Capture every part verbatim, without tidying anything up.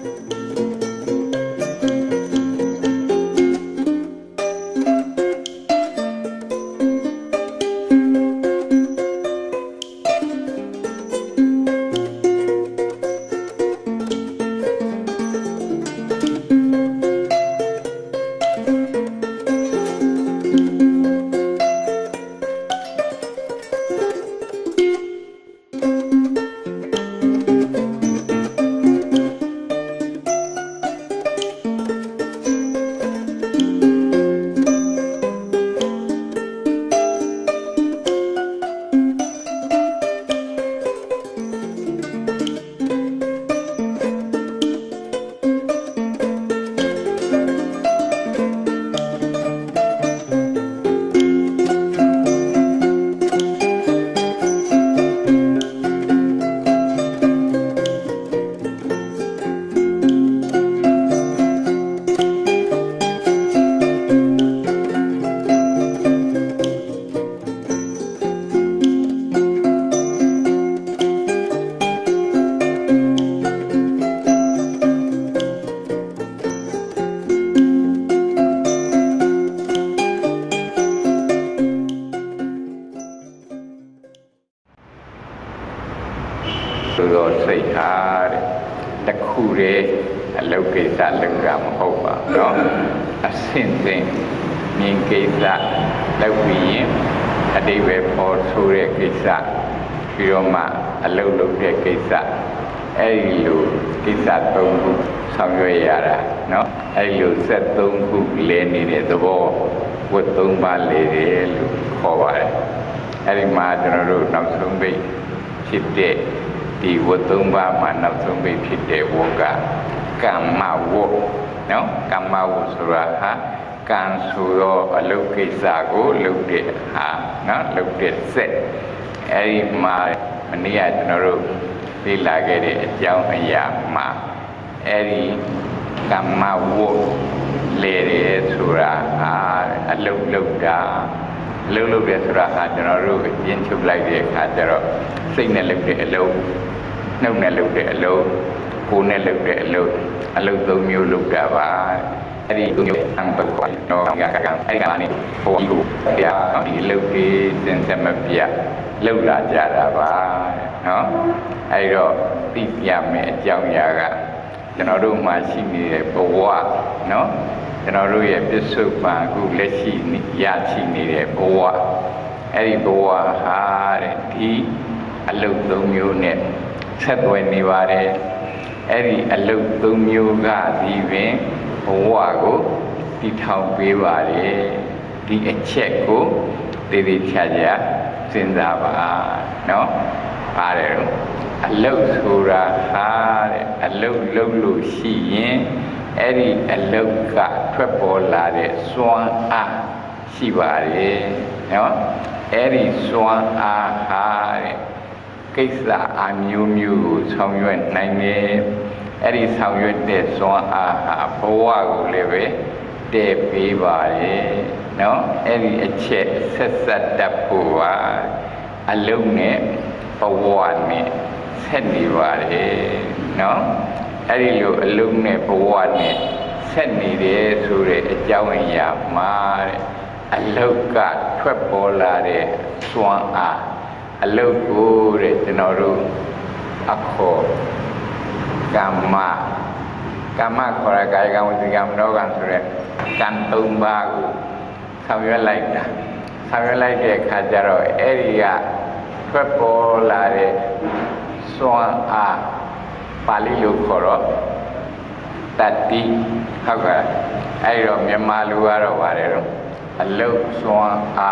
ตัวใส่หาตะคูเรลูกเกษาลูกกามหอบเนาะสิ่งสิ่งมีเกษาลูกวิญอดีเวพอสุเรเกษาพิโรมาลูกลูกเรเกษาไอ้ลูกเกษาตรงกุสังเวียระเนาะไอ้ลูกเสตตรงกุเลนี่เนี่ยตัววัดตรงบาลีเรลูกขอไว้ไอ้มาจนรู้นำสมบัติชิดเดดีวัดตรงบ้านมันนำสมบัติผิดเดวกะกรรมาวกเนาะกรรมาวสุราฮะการสุโรอลูกกิสากุลูกเดหาเนาะลูกเดเสร็จไอ้มามันนี่อาจจะรู้ที่ลาเกเดเจ้าพญามาไอ้กรรมาวกเลเดสุราฮะอลูกลูกดาลูกลูกเดสุราฮะจะรู้ยินชุบไล่เดขาจะรู้สิ่งนั้นลูกเดลูกนู่นนั่นลูกเดลูกกูนั่นลูกเดลูกลูกตัวมิวลูกดาว่าไอ้ที่ตัวมิวตั้งตัวโน้ยากกันไอ้การนี้พวกลูกเดียร์ที่ลูกที่เซนเซมเปียลูกราชาดาว่าเนาะไอ้เราที่ยามเมื่อเจ้าอยากจะนรู้มาชิมีบัวเนาะจะนรู้อย่างพิสุปากุเลชีนิยาชิมีบัวไอ้บัวหาที่ลูกตัวมิวเนี่ยเสด็จนิวาเรไอ้ลูกตัวมิวก็ดีเป็นบัวก็ที่ทำไปว่าเรที่เช็คก็ที่ที่ชาจาสินดาบาเนาะอะไรรู้ลูกสุราหาลูกลูกลูกชีไอ้ลูกก็ทวดโบราณสวงอาชีวาเรเนาะไอ้สวงอาหากิจอามิวมิวสองยวนในนี้ไอ้สองยวนเด็ดสวงอาหาบัวกุเลเวเดปีบาเรเนาะไอ้เช็ดเสร็จดับบัวอารมณ์เนี่ยบัวเนี่ยเส้นนิวาเรเนาะไอ้ลูกอารมณ์เนี่ยบัวเนี่ยเส้นนิเรสุเรเจ้าวิญญาณมาอารมณ์ก็ทวดโบราณสวงอาอลูกกูเรจนรูอักโขกรรมากรรมขอรกายกรรมวิกรรมโนกันสุเรกันตุมบากุทำยังไงกันทำยังไงเกี่ยขาจารย์เอริยาทวดโบราณสวงอาปาลิลูกขอรตัดดีเขาก็ไอ้เราเมียมาลูอาเราว่าเรื่องอลูกสวงอา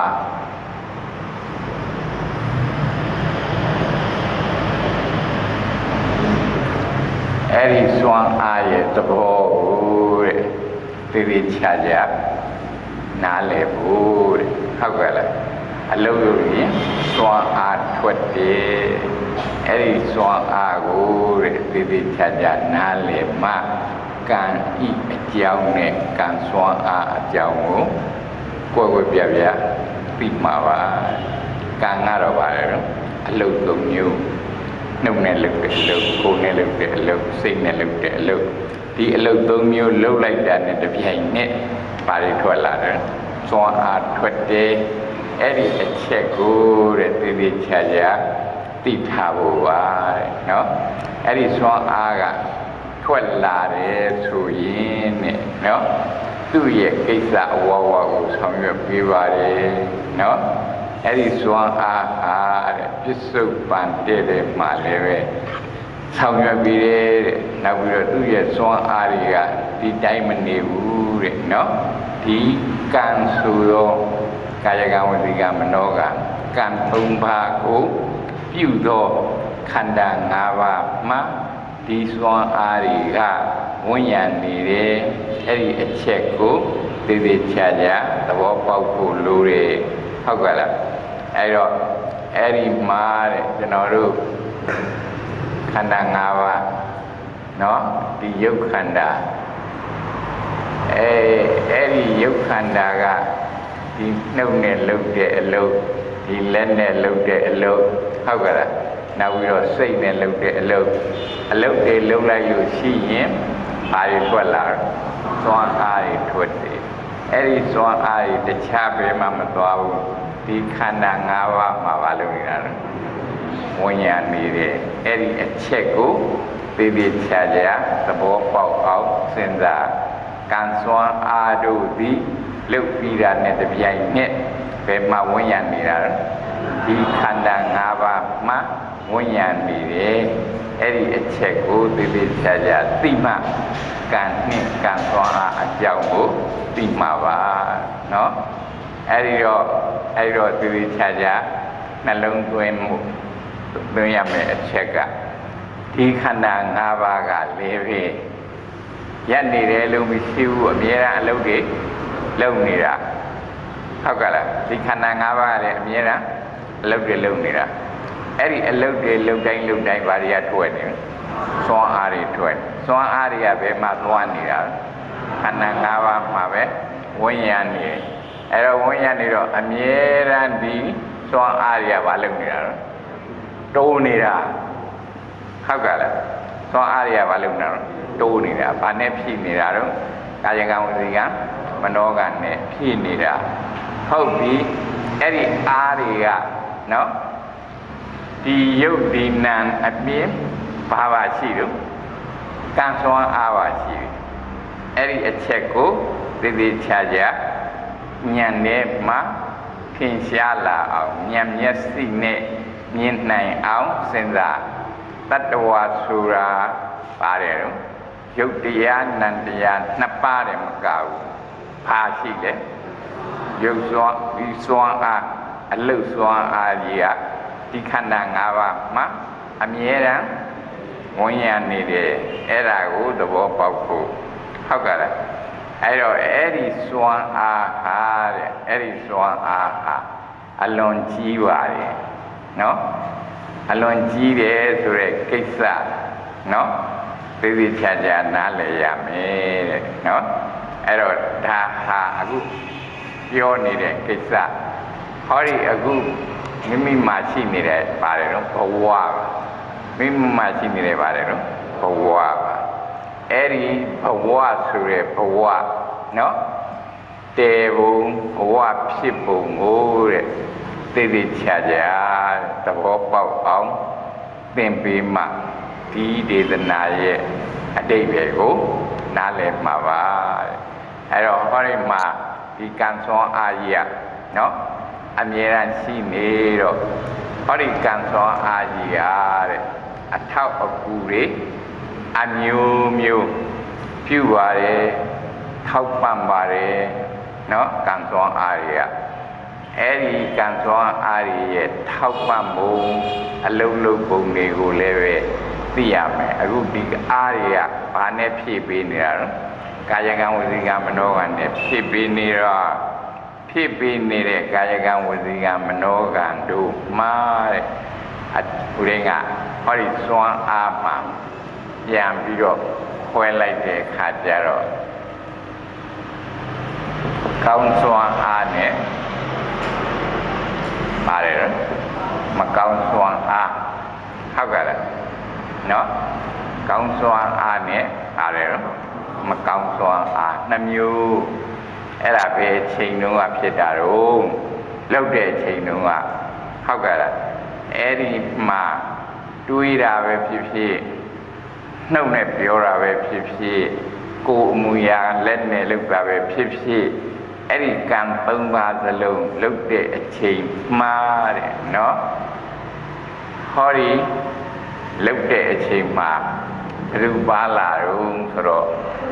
ไอ้สวงอาเยตโบติริชาจานาเลบูเขาก็เลยอลูกอยู่นี่สวงอาทวดเดไอ้สวงอากูติริชาจานาเลมาการอีเจ้าเนี่ยการสวงอาเจ้างูกวยๆเปียๆปิดมาว่าการงานเราว่าอลูกตัวมิวနှုတ်နဲ့လုပ်တဲ့အလုပ်ကိုယ်နဲ့လုပ်တဲ့အလုပ်စိတ်နဲ့လုပ်တဲ့အလုပ်ဒီအလုပ်သုံးမျိုးလုပ်လိုက်တာနဲ့တပြိုင်နက်ပါရီထွက်လာတယ်စွမ်းအားထွက်တယ်အဲ့ဒီအချက်ကိုတဲ့တည်တည်ချာချာသိထားဖို့ပါတဲ့နော်အဲ့ဒီစွမ်းအားကထွက်လာတယ်ဆိုရင်တဲ့နော်သူ့ရဲ့ကိစ္စအဝဝကိုဆောင်ရွက်ပေးပါတယ်နော်အဲ့ဒီစွမ်းအားအားတဲ့ပြစ္ဆုတ်ပန်တဲ့တဲ့မှာလည်းပဲဆောင်ရွက်ပြီးတယ်တဲ့နောက်ပြီးတော့သူ့ရဲ့စွမ်းအားတွေကဒီတိုင်းမနေဘူးတဲ့နော်ဒီကံဆိုရောကာယကံဝစီကံမနောကံကံသုံးပါးကိုပြုသောခန္ဓာ၅ပါးမှာဒီစွမ်းအားတွေကဝဉ္ဉာဏ်နေတယ်အဲ့ဒီအချက်ကိုသေသေးချာချာသဘောပေါက်ဖို့လိုတယ်ဟုတ်ကဲ့လားအဲ့တော့အဲ့ဒီမှာတဲ့ကျွန်တော်တို့ခန္ဓာ၅ပါးเนาะဒီယုတ်ခန္ဓာအဲအဲ့ဒီယုတ်ခန္ဓာကဒီနှုတ်နဲ့လှုပ်တဲ့အလုပ်ဒီလက်နဲ့လှုပ်တဲ့အလုပ်ဟုတ်ကဲ့လားနောက်ပြီးတော့စိတ်နဲ့လှုပ်တဲ့အလုပ်အလုပ်တွေလှုပ်လိုက်လို့ရှိရင်ဘာတွေထွက်လာစွမ်းအားတွေထွက်တယ်အဲ့ဒီစွမ်းအားတွေတခြားဘယ်မှမသွားဘူးဒီခန္ဓာ၅ပါးမှာဘာလုပ်နေတာလဲဝဉ္ဉာဏ်နေတယ်အဲ့ဒီအချက်ကိုသေသေးချာချာသဘောပေါက်အောင်စဉ်းစားကံစွမ်းအားတို့သည်လှုပ်ပြီးတာနဲ့တပြိုင်နက်ဘယ်မှာဝဉ္ဉာဏ်နေတာလဲဒီခန္ဓာ၅ပါးမှာဝဉ္ဉာဏ်နေတယ်အဲ့ဒီအချက်ကိုသေသေးချာချာသိမှကံနှင့်ကံစွမ်းအားအကြောင်းကိုသိမှာပါနော်အဲ့ဒီတော့အဲ့ဒီတော့သေသေးချာချာနှလုံးသွင်းမှုသွင်းရမယ့်အချက်ကဒီခန္ဓာ၅ပါးကလည်းပဲရက်နေတယ်လို့မရှိဘူးအမြဲတမ်းအလုပ်တွေလုပ်နေတာဟုတ်ကဲ့လားဒီခန္ဓာ၅ပါးကလည်းအမြဲတမ်းအလုပ်တွေလုပ်နေတာအဲ့ဒီအလုပ်တွေလုပ်တိုင်းလုပ်တိုင်းဘာတွေကထွက်နေစွမ်းအားတွေထွက်စွမ်းအားတွေကဘယ်မှာသွားနေတာခန္ဓာ၅ပါးမှာပဲဝဉ္ဉာဏ်နေအဲ့တော့ဝဉ္ဉာဏ်နေတော့အမြဲတမ်းဒီစွမ်းအားတွေကဘာလုပ်နေတာလဲတိုးနေတာဟုတ်ကဲ့လားစွမ်းအားတွေကဘာလုပ်နေတာလဲတိုးနေတာဘာနဲ့ဖြည့်နေတာတော့ကာယကံဝစီကံမနောကံနဲ့ဖြည့်နေတာဟုတ်ပြီအဲ့ဒီအားတွေကနော်ဒီယုတ်ဒီနံအပြင်းဘာပါရှိတော့ကံစွမ်းအားပါရှိတယ်အဲ့ဒီအချက်ကိုသေသေးချာချာဉာဏ်နဲ့မှထင်ရှားလာအောင်ဉာဏ်မျက်စိနဲ့မြင်နိုင်အောင်စဉ်းစားတတ္တဝါဆိုတာပါတယ်တော့ယုတ်တရားနံတရားနှစ်ပါးတယ်မကဘူးဘာရှိလဲယုတ်စွမ်းဒီစွမ်းအားအလုတ်စွမ်းအားကြီးကဒီခန္ဓာ၅ပါးမှာအမြဲတမ်းဝဉ္ဉာဏ်နေတယ်အဲ့ဒါကိုသဘောပေါက်ဖို့ဟုတ်ကဲ့လားအဲ့တော့အဲ့ဒီစွမ်းအားဟာတဲ့အဲ့ဒီစွမ်းအားဟာအလွန်ကြီးပါတယ်နော်အလွန်ကြီးတယ်ဆိုတဲ့ကိစ္စနော်သေသေးချာချာနားလည်ရမယ်တဲ့နော်အဲ့တော့ဒါဟာအခုပြောနေတဲ့ကိစ္စဟောဒီအခုမိမိမှာရှိနေတဲ့ပါတယ်နော်ဘဝပါမိမိမှာရှိနေတယ်ပါတယ်နော်ဘဝပါအဲ့ဒီဘဝဆိုတဲ့ဘဝနော်တေဘုံဘဝဖြစ်ပုံကိုတဲ့သေသေးချာချာသဘောပေါက်အောင်သင်ပေးမှဒီဒေသနာရဲ့အတိတ်ပဲကိုနားလည်မှာပါတဲ့အဲ့တော့ဟောဒီမှာဒီကံစွမ်းအားကြီးကနော်အမြဲတမ်းရှိနေတော့ဟောဒီကံစွမ်းအားကြီးကတဲ့အထောက်အကူတွေအမျိုးမျိုးပြုပါတယ်ထောက်ပံ့ပါတယ်နော်ကံစွမ်းအားကြီးကအဲ့ဒီကံစွမ်းအားကြီးရဲ့ထောက်ပံ့မှုအလုံးလုံးပုံတွေကိုလည်းပဲသိရမယ်အခုဒီအားတွေကဘာနဲ့ဖြည့်ပေးနေတာလဲကာယကံဝစီကံမနောကံနဲ့ဖြည့်ပေးနေတော့ဖြည့်ပေးနေတဲ့ကာယကံဝစီကံမနောကံတို့မှာတဲ့ဦးရင်းကဟောဒီစွမ်းအားမှပြန်ပြီးတော့ခွဲလိုက်တဲ့အခါကျတော့ကောင်းစွမ်းအားနဲ့ပါတယ်မကောင်းစွမ်းအားဟုတ်ကဲ့လားเนาะကောင်းစွမ်းအားနဲ့ပါတယ်နော်မကောင်းစွမ်းအားနှမျိုးအဲ့ဒါပဲချိန်တုန်းကဖြစ်တာတော့လောက်တဲ့ချိန်တုန်းကဟုတ်ကဲ့လားအဲ့ဒီမှာတွေးတာပဲဖြစ်ဖြစ်နှုတ်နဲ့ပြောတာပဲဖြစ်ဖြစ်ကိုယ်အမူအရာလက်နဲ့လုပ်တာပဲဖြစ်ဖြစ်အဲ့ဒီကံသုံးပါးစလုံးလုပ်တဲ့အချိန်မှားတယ်နော်ဟောဒီလုပ်တဲ့အချိန်မှာဘယ်လိုပါလာတော့ဆိုတော့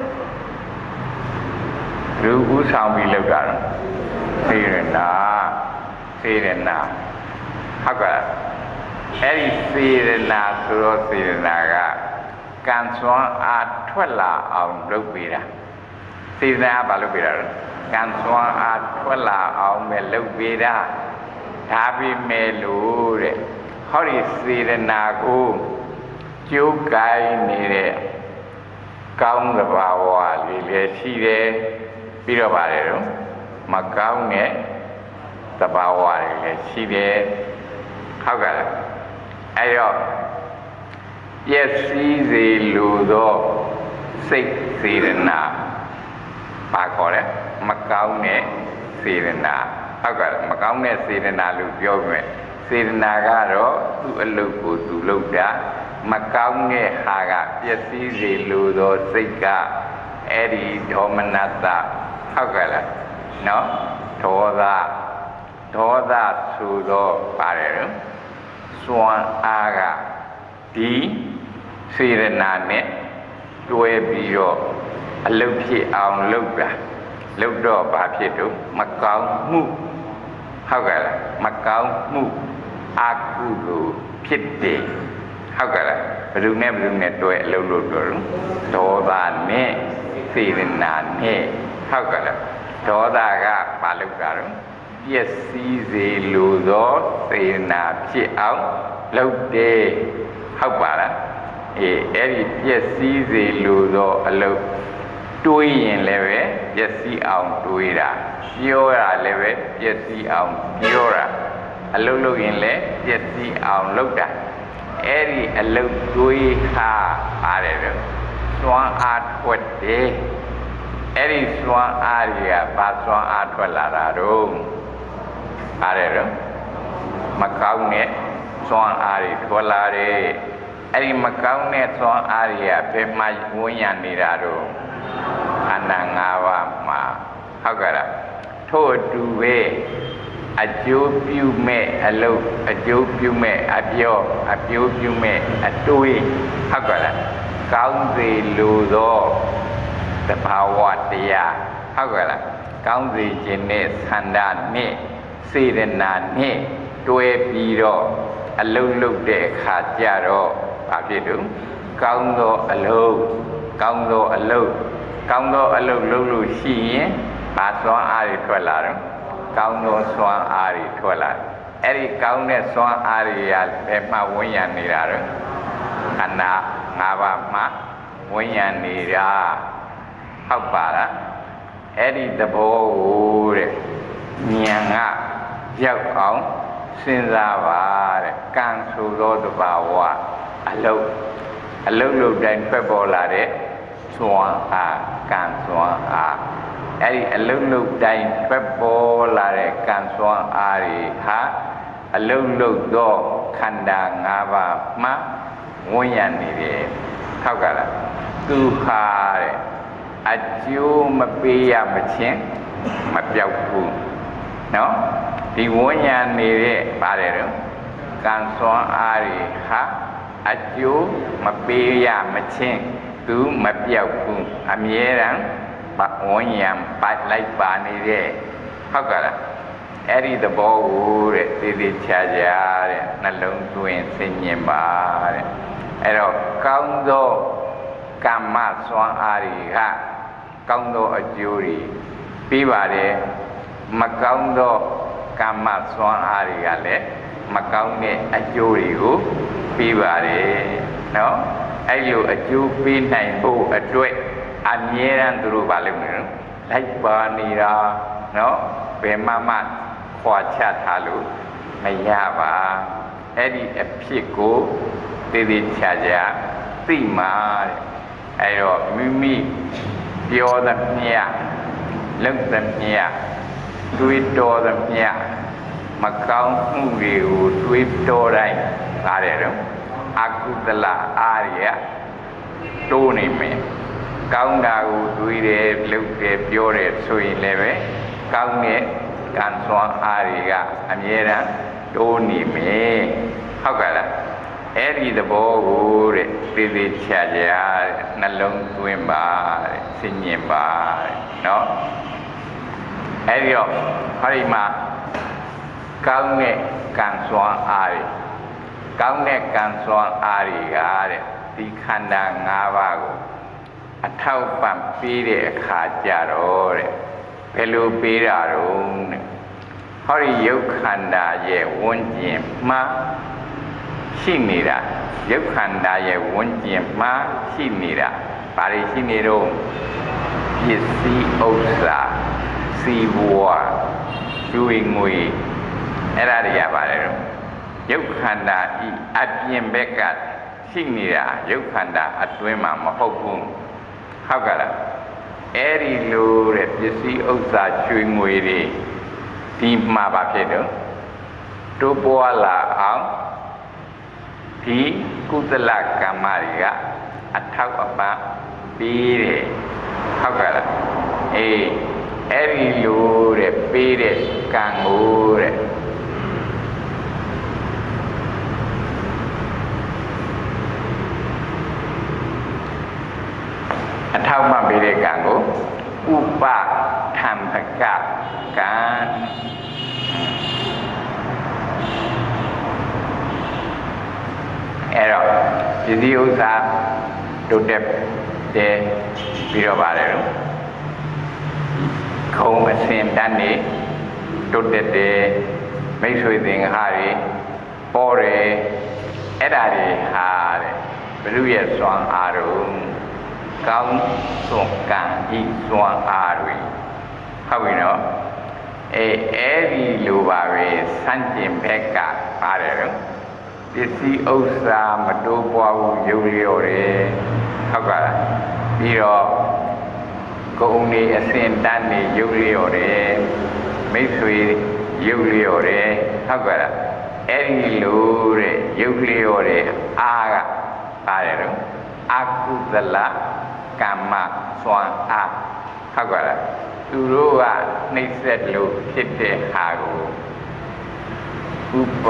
လူဥဆောင်ပြီးလုပ်တာတော့စေရနာစေရနာဟုတ်ကဲ့အဲ့ဒီစေရနာဆိုတော့စေရနာကကံစွမ်းအားထွက်လာအောင်လုပ်ပေးတာစေရနာကဘာလုပ်ပေးတာလဲကံစွမ်းအားထွက်လာအောင်ပဲလုပ်ပေးတာဒါပြီးမဲ့လို့တဲ့ဟောဒီစေရနာကိုကျိုးကိုင်းနေတဲ့ကောင်းသဘာဝလေးလည်းရှိတယ်ပြီးတော့ပါတယ်တော့မကောင်းတဲ့သဘာဝတွေလည်းရှိတယ်ဟုတ်ကဲ့အဲ့တော့ပျက်စီးစေလိုသောစိတ်စေရနာပါခေါ်တယ်မကောင်းတဲ့စေရနာဟုတ်ကဲ့မကောင်းတဲ့စေရနာလို့ပြောမယ်စေရနာကတော့သူ့အလုပ်ကိုသူလုပ်တာမကောင်းတဲ့ဟာကပျက်စီးစေလိုသောစိတ်ကအဲ့ဒီဒေါမနတဟုတ်ကဲ့လားနော်ဒေါသဒေါသဆိုတော့ပါတယ်နော်စွမ်းအားကဒီစေရနာနဲ့တွဲပြီးတော့အလုတ်ဖြစ်အောင်လုပ်တာလုပ်တော့ဘာဖြစ်တော့မကောင်းမှုဟုတ်ကဲ့လားမကောင်းမှုအကုသိုလ်ဖြစ်တယ်ဟုတ်ကဲ့လားဘယ်သူနဲ့ဘယ်သူနဲ့တွဲအလုပ်လုပ်တော့ဒေါသနဲ့စေရနာနဲ့ဟုတ်ကဲ့လားဒေါသကဘာလုပ်တာတော့ပျက်စီးစေလိုသောစေရနာဖြစ်အောင်လုပ်တယ်ဟုတ်ပါလားအေးအဲ့ဒီပျက်စီးစေလိုသောအလုပ်တွေးရင်လည်းပဲပျက်စီးအောင်တွေးတာပြောတာလည်းပဲပျက်စီးအောင်ပြောတာအလုပ်လုပ်ရင်လည်းပျက်စီးအောင်လုပ်တာအဲ့ဒီအလုပ်တွေးဟာပါတယ်တော့စွမ်းအားထွက်တယ်အဲ့ဒီစွမ်းအားတွေကဘာစွမ်းအားထွက်လာတာတော့ပါတယ်တော့မကောင်းတဲ့စွမ်းအားတွေထွက်လာတယ်အဲ့ဒီမကောင်းတဲ့စွမ်းအားတွေကဘယ်မှာဝင်ရနေတာတော့ခန္ဓာ၅ပါးမှာဟုတ်ကဲ့လားထို့အတူပဲအကျိုးပြုမဲ့အလုပ်အကျိုးပြုမဲ့အပြောအကျိုးပြုမဲ့အတွေးဟုတ်ကဲ့လားကောင်းစေလိုသောသဘာဝတရားဟုတ်ကဲ့လားကောင်းစေခြင်းနဲ့ဆန္ဒနဲ့စေရနာနဲ့တွဲပြီးတော့အလုံးလုံးတဲ့အခါကျတော့ဘာဖြစ်လို့ကောင်းသောအလုံးကောင်းသောအလုံးကောင်းသောအလုံးလုံးလို့ရှိရင်ဘာစွမ်းအားတွေထွက်လာတော့ကောင်းသောစွမ်းအားတွေထွက်လာအဲ့ဒီကောင်းတဲ့စွမ်းအားတွေကဘယ်မှာဝင်ရနေတာတော့ခန္ဓာ၅ပါးမှာဝင်ရနေတာဟုတ်ပါလားအဲ့ဒီသဘောကိုတဲ့ဉာဏ်ကရောက်အောင်စဉ်းစားပါတဲ့ကံဆိုသောသဘာဝအလုံးအလုံးလုံးတိုင်းထွက်ပေါ်လာတဲ့စွမ်းအားကံစွမ်းအားအဲ့ဒီအလုံးလုံးတိုင်းထွက်ပေါ်လာတဲ့ကံစွမ်းအားတွေဟာအလုံးလုံးသောခန္ဓာ၅ပါးမှာဝင်ရနေတယ်ဟုတ်ကဲ့လားသူဟာတဲ့အကျိုးမပေးရမချင်းမပြောက်ဘူးနော်ဒီဝင်ရနေတဲ့ပါတယ်တော့ကံစွမ်းအားတွေဟာအကျိုးမပေးရမချင်းသူမပြောက်ဘူးအမြဲတမ်းဝင်ရပတ်လိုက်ပါနေတဲ့ဟုတ်ကဲ့လားအဲ့ဒီသဘောကိုတဲ့သေသေးချာချာတဲ့နှလုံးသွင်းသိမြင်ပါတဲ့အဲ့တော့ကောင်းသောကမ္မစွမ်းအားတွေကကောင်းသောအကျိုးတွေပြီးပါတယ်မကောင်းသောကမ္မစွမ်းအားတွေကလည်းမကောင်းတဲ့အကျိုးတွေကိုပြီးပါတယ်နော်အဲ့လိုအကျိုးပေးနိုင်ဖို့အတွက်အမြဲတမ်းသူတို့ပါလိမ့်မယ်နော်လိုက်ပါနေတာနော်ဘယ်မှမှခွာချထားလို့မရပါအဲ့ဒီအဖြစ်ကိုတည်တည်ချာချာသိမှာအဲတော့မိမိပြောသမျှလုပ်သမျှတွေးတောသမျှမကောင်းမှုတွေကိုတွေးတောတိုင်းပါတယ်တော့အကုသလအားရတိုးနေမယ်ကောင်းတာကိုတွေးတယ်လုပ်တယ်ပြောတယ်ဆိုရင်လည်းပဲကောင်းတဲ့ကံစွမ်းအားတွေကအမြဲတမ်းတိုးနေမယ်ဟုတ်ကဲ့လားအဲ့ဒီသဘောကိုတဲ့သေသေးချာချာနှလုံးသွင်းပါတဲ့စိတ်ညင်ပါတဲ့နော်အဲ့ဒီတော့ဟောဒီမှာကောင်းတဲ့ကံစွမ်းအားတွေကောင်းတဲ့ကံစွမ်းအားတွေကတဲ့ဒီခန္ဓာ၅ပါးကိုအထောက်ပံ့ပေးတဲ့အခါကြတော့တဲ့ဘယ်လိုပေးတာတော့တဲ့ဟောဒီယုတ်ခန္ဓာရဲ့ဝန်းကျင်မှာရှိနေတာယုတ်ခန္ဓာရဲ့ဝန်းကျင်မှာရှိနေတာဘာတွေရှိနေတော့ပစ္စည်းဥစ္စာစီးပွားကျွေးငွေအဲ့ဒါတွေရပါတယ်တော့ယုတ်ခန္ဓာဤအပြင်ဘက်ကရှိနေတာယုတ်ခန္ဓာအတွင်းမှာမဟုတ်ဘူးဟုတ်ကဲ့လားအဲ့ဒီလိုတဲ့ပစ္စည်းဥစ္စာကျွေးငွေတွေဒီမှာပါဖြစ်တော့တိုးပွားလာအောင်ဒီကုသလကမ္မတွေကအထောက်အပံ့ပေးတယ်ဟုတ်ကဲ့လားအေးအဲ့ဒီလိုတဲ့ပေးတဲ့ကံကိုတဲ့အထောက်အပံ့ပေးတဲ့ကံကိုဥပထံပကကံအဲ့တော့ပစ္စည်းဥစ္စာတိုးတက်တယ်ပြီးတော့ပါတယ်တော့ခုံအစဉ်တန်းနေတိုးတက်တယ်မိတ်ဆွေသင်္ဃာတွေပေါ်တယ်အဲ့ဒါတွေဟာတဲ့ဘုရုရဲ့စွမ်းအားတို့ကောင်းစွန်ကံဤစွမ်းအားတွေဟုတ်ပြီနော်အဲအဲ့ဒီလိုပါပဲစန့်ကျင်ဘက်ကပါတယ်တော့ပစ္စည်းဥစ္စာမတိုးပွားဘူးရုပ်လျော့တယ်ဟုတ်ကဲ့ပြီးတော့ကိုယ်နေအစဉ်တန်းနေရုပ်လျော့တယ်မိတ်ဆွေရုပ်လျော့တယ်ဟုတ်ကဲ့အဲ့ဒီလိုတဲ့ရုပ်လျော့တယ်အားကပါတယ်တော့အကုသလကမ္မစွမ်းအားဟုတ်ကဲ့သူတို့ကနှိမ့်ဆက်လို့ဖြစ်တဲ့ဟာကိုဥပ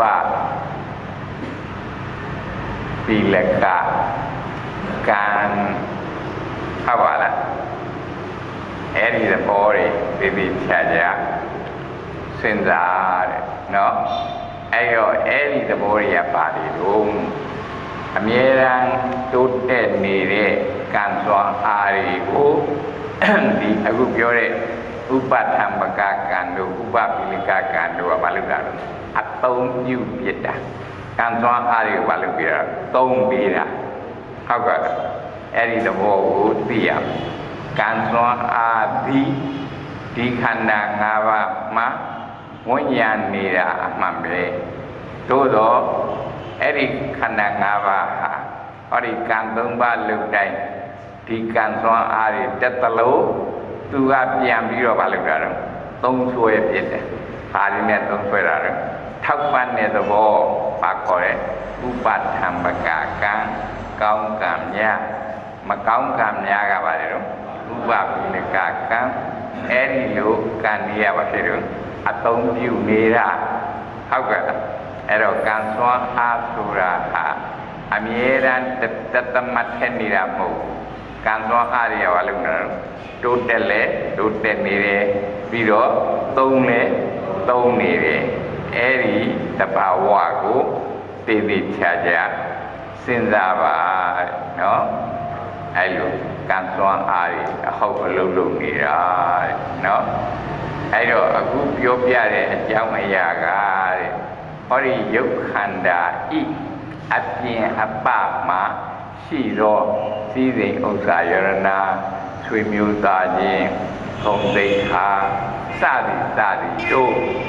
သီလကကံဟုတ်ပါလားအဲ့ဒီသဘောတွေသိသိချာချာစဉ်းစားတဲ့နော်အဲ့တော့အဲ့ဒီသဘောတွေကပါလေတော့အမြဲတမ်းတိုးတက်နေတဲ့ကံစွမ်းအားတွေကိုဒီအခုပြောတဲ့ဥပထံပကကံတို့ဥပပိလိကကံတို့ကဘာလို့လဲအသုံးပြုပြတာကံစွမ်းအားတွေကိုဘာလို့ပြတာသုံးပေးတာဟုတ်ကဲ့အဲ့ဒီသဘောကိုသိရကံစွမ်းအားဒီဒီခန္ဓာ၅ပါးမှာဝိညာဉ်နေတာအမှန်ပဲသို့တော့အဲ့ဒီခန္ဓာ၅ပါးဟာဟောဒီကံ၃ပါးလုံတိုင်းဒီကံစွမ်းအားတွေတက်သလိုသူကပြန်ပြီးတော့မလုပ်တာတော့သုံးဆွဲပြစ်တယ်။ဘာလို့လဲသုံးဆွဲတာတော့ထောက်ပံ့တဲ့သဘောပါခေါ်တဲ့ဥပထံပကကံကောင်းကံများမကောင်းကံများကပါလေတော့ဥပပိလကကံအဲ့ဒီလိုကံနေရပါဖြစ်တော့အသုံးပြုနေတာဟုတ်ကဲ့အဲ့တော့ကံစွမ်းအားဆိုတာဟာအမြဲတမ်းတသမတ်ထက်နေတာမဟုတ်ကံစွမ်းအားရပါလို့နော်တိုးတက်လဲတိုးတက်နေတယ်ပြီးတော့သုံးလဲသုံးနေတယ်အဲ့ဒီတဘာဝကိုသိသိချာချာစဉ်းစားပါနော်အဲ့လိုကံစွမ်းအားရအဟုတ်အလုပ်လုပ်နေတာနော်အဲ့တော့အခုပြောပြတဲ့အကြောင်းအရာကတဲ့ဟောဒီယုတ်ခန္ဓာဤအပြင်အပမှာရှိသောစည်းစိမ်ဥစ္စာယရနာဆွေမျိုးသားချင်းထုံသိခါစသည်စသည်တို့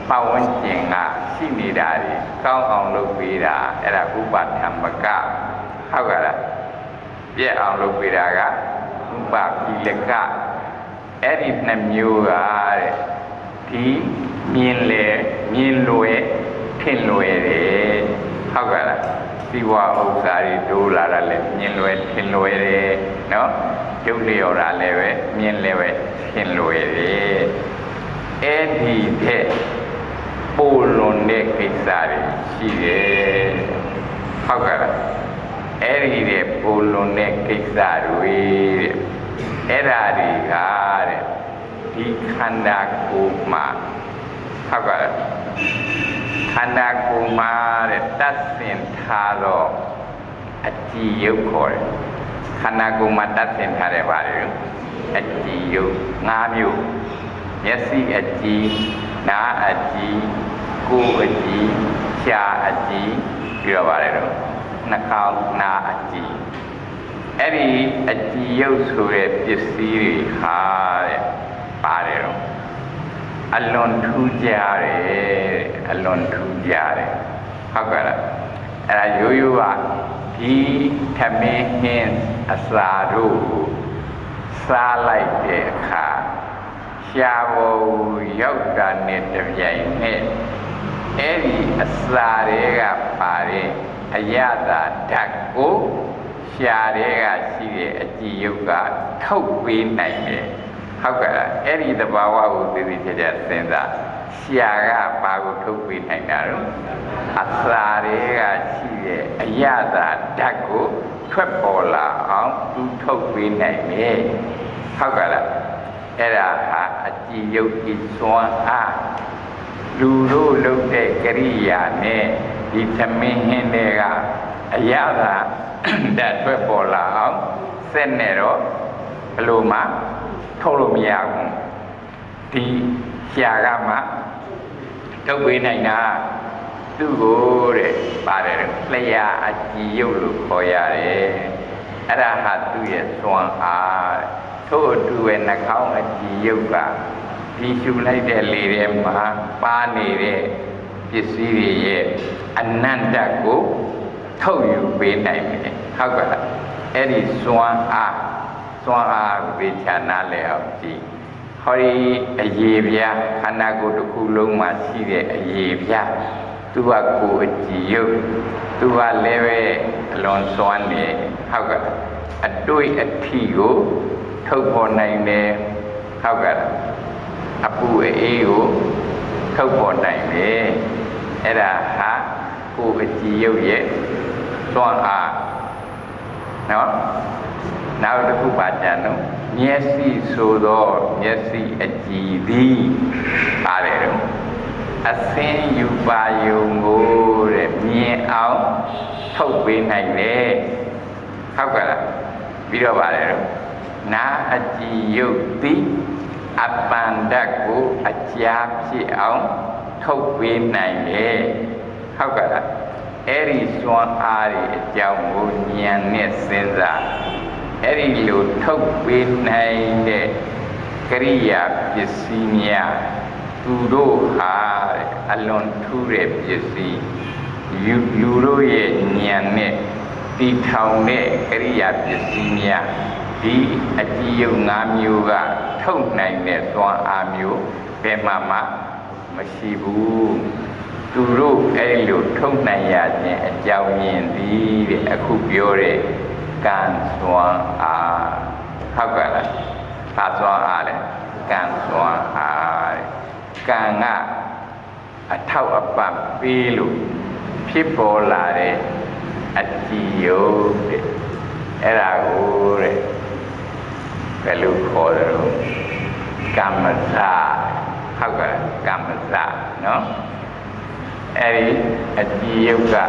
ปาวันเจงอ่ะสิ่งนี้ได้ก้าวเอาลูกปีดาเอราอุปธรรมกะเข้ากันละเบี้ยเอาลูกปีดากะอุปกิเลกะเอรินมิวกะที่มีนเล่มีนรวยเพ่นรวยเลยเข้ากันละที่ว่าอุตสาหดูลาละเลยมีนรวยเพ่นรวยเลยเนาะจุดเดียวละเลยเว้มีนเลยเว้เพ่นรวยเลยเอ็ดีเทปูลนเด็กกิจสารีชีเดเข้ากันละเอ็ดีเทปูลนเด็กกิจสารีเอราดีกาเดที่ขันดากูมาเข้ากันละขันดากูมาเดตัดสินทารออาจียุคอยขันดากูมาตัดสินทาร์บาร์อยู่อาจียุงามอยู่မျက်စိအကြည့်နားအကြည့်ကိုယ်အကြည့်ရှားအကြည့်ပြီးတော့ပါတယ်တော့နှာခေါင်းနားအကြည့်အဲ့ဒီအကြည့်ရုပ်ဆိုတဲ့ပစ္စည်းတွေဟာတဲ့ပါတယ်တော့အလွန်ထူးခြားတယ်အလွန်ထူးခြားတယ်ဟုတ်ကဲ့လားအဲ့ဒါရိုးရိုးကဒီထမင်းဟင်းအစာတို့စားလိုက်တဲ့အခါရှားဖို့ရောက်တာနဲ့တပြိုင်နက်အဲ့ဒီအစာတွေကပါတဲ့အရသာဓာတ်ကိုရှားတွေကရှိတဲ့အကြည်ယုတ်ကထုတ်ပေးနိုင်တယ်ဟုတ်ကဲ့လားအဲ့ဒီသဘာဝကိုသိသိချာချာစဉ်းစားရှားကဘာကိုထုတ်ပေးနိုင်တာတော့အစာတွေကရှိတဲ့အရသာဓာတ်ကိုထွက်ပေါ်လာအောင်သူထုတ်ပေးနိုင်တယ်ဟုတ်ကဲ့လားအဲ့ဒါဟာအကြည်ယုတ်ဤစွမ်းအားလူတို့လုပ်တဲ့ကရိယာနဲ့ဒီသမင်းဟင်းတွေကအရာသာဓာတ်ထွက်ပေါ်လာအောင်စက်နဲ့တော့ဘယ်လိုမှထုတ်လို့မရဘူးဒီရှားကမှထုတ်ပေးနိုင်တာသူ့ကိုတဲ့ပါတယ်လျှာအကြည်ယုတ်လို့ခေါ်ရတယ်အဲ့ဒါဟာသူ့ရဲ့စွမ်းအားထို့အတူပဲနှာခေါင်းအကြည်ယုတ်ကဒီရှူလိုက်တဲ့လေထဲမှာပါနေတဲ့ပစ္စည်းတွေရဲ့အနန္တကိုထုတ်ယူပေးနိုင်တယ်ဟုတ်ကဲ့လားအဲ့ဒီစွမ်းအားစွမ်းအားကိုချာနာလဲအောင်ကြည့်ဟောဒီအရေပြားခန္ဓာကိုယ်တစ်ခုလုံးမှာရှိတဲ့အရေပြားသူကကိုယ်အကြည်ယုတ်သူကလည်းပဲအလွန်စွမ်းနေဟုတ်ကဲ့အတွေ့အထိကိုထုတ်ပေါ်နိုင်တယ်ဟုတ်ကဲ့အပူအေးကိုထုတ်ပေါ်နိုင်တယ်အဲ့ဒါဟာကိုယ်အကြည်ယုတ်ရဲ့စွမ်းအားနော်နောက်တစ်ခုပါကြနော်မျက်စိဆိုတော့မျက်စိအကြည်သည်ပါတယ်တော့အစင်းယူပါယုံကိုတဲ့မြင်အောင်ထုတ်ပေးနိုင်တယ်ဟုတ်ကဲ့လားပြီးတော့ပါတယ်တော့နာအကြည်ယုတ်သည်အပန္ဒတ်ကိုအကြာဖြစ်အောင်ထုတ်ပေးနိုင်တယ်ဟုတ်ကဲ့လားအဲ့ဒီစွမ်းအားတွေအကြောင်းကိုဉာဏ်နဲ့စဉ်းစားအဲ့ဒီလိုထုတ်ပေးနိုင်တဲ့ကရိယာပစ္စည်းများသူတို့ဟာအလွန်ထူးတဲ့ပစ္စည်းလူလူတို့ရဲ့ဉာဏ်နဲ့တည်ထောင်တဲ့ကရိယာပစ္စည်းများဒီအကြည်ယုတ်၅မျိုးကထုတ်နိုင်တဲ့သွားအားမျိုးဘယ်မှမှမရှိဘူးသူတို့အဲ့လိုထုတ်နိုင်ရခြင်းအကြောင်းရင်းသည်တဲ့အခုပြောတဲ့ကံစွမ်းအားဟုတ်ကဲ့လားဘာစွမ်းအားလဲကံစွမ်းအားကံကအထောက်အပံ့ပေးလို့ဖြစ်ပေါ်လာတဲ့အကြည်ယုတ်တဲ့အဲ့ဒါကိုတဲ့ဘယ်လိုခေါ်တယ်ကမ္မစာဟုတ်ကဲ့ကမ္မစာနော်အဲ့ဒီအကြည်ယုတ်က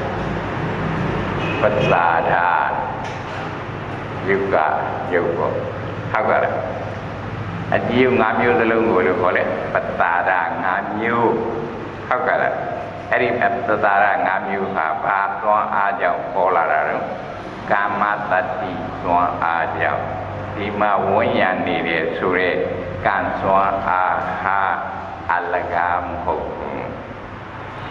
ပစ္စာဒာယုတ်ကယုတ်ပေါ့ဟုတ်ကဲ့အကြည်ယုတ်၅မျိုးစလုံးကိုလို့ခေါ်လဲပစ္စာဒာ၅မျိုးဟုတ်ကဲ့အဲ့ဒီပစ္စာဒာ၅မျိုးဟာဘာသွမ်းအားကြောင့်ပေါ်လာတာတော့ကာမတတ္တိသွမ်းအားကြောင့်ဒီမှာဝန်းရံနေတဲ့ဆိုရဲကံစွမ်းအားဟာအလကားမဟုတ်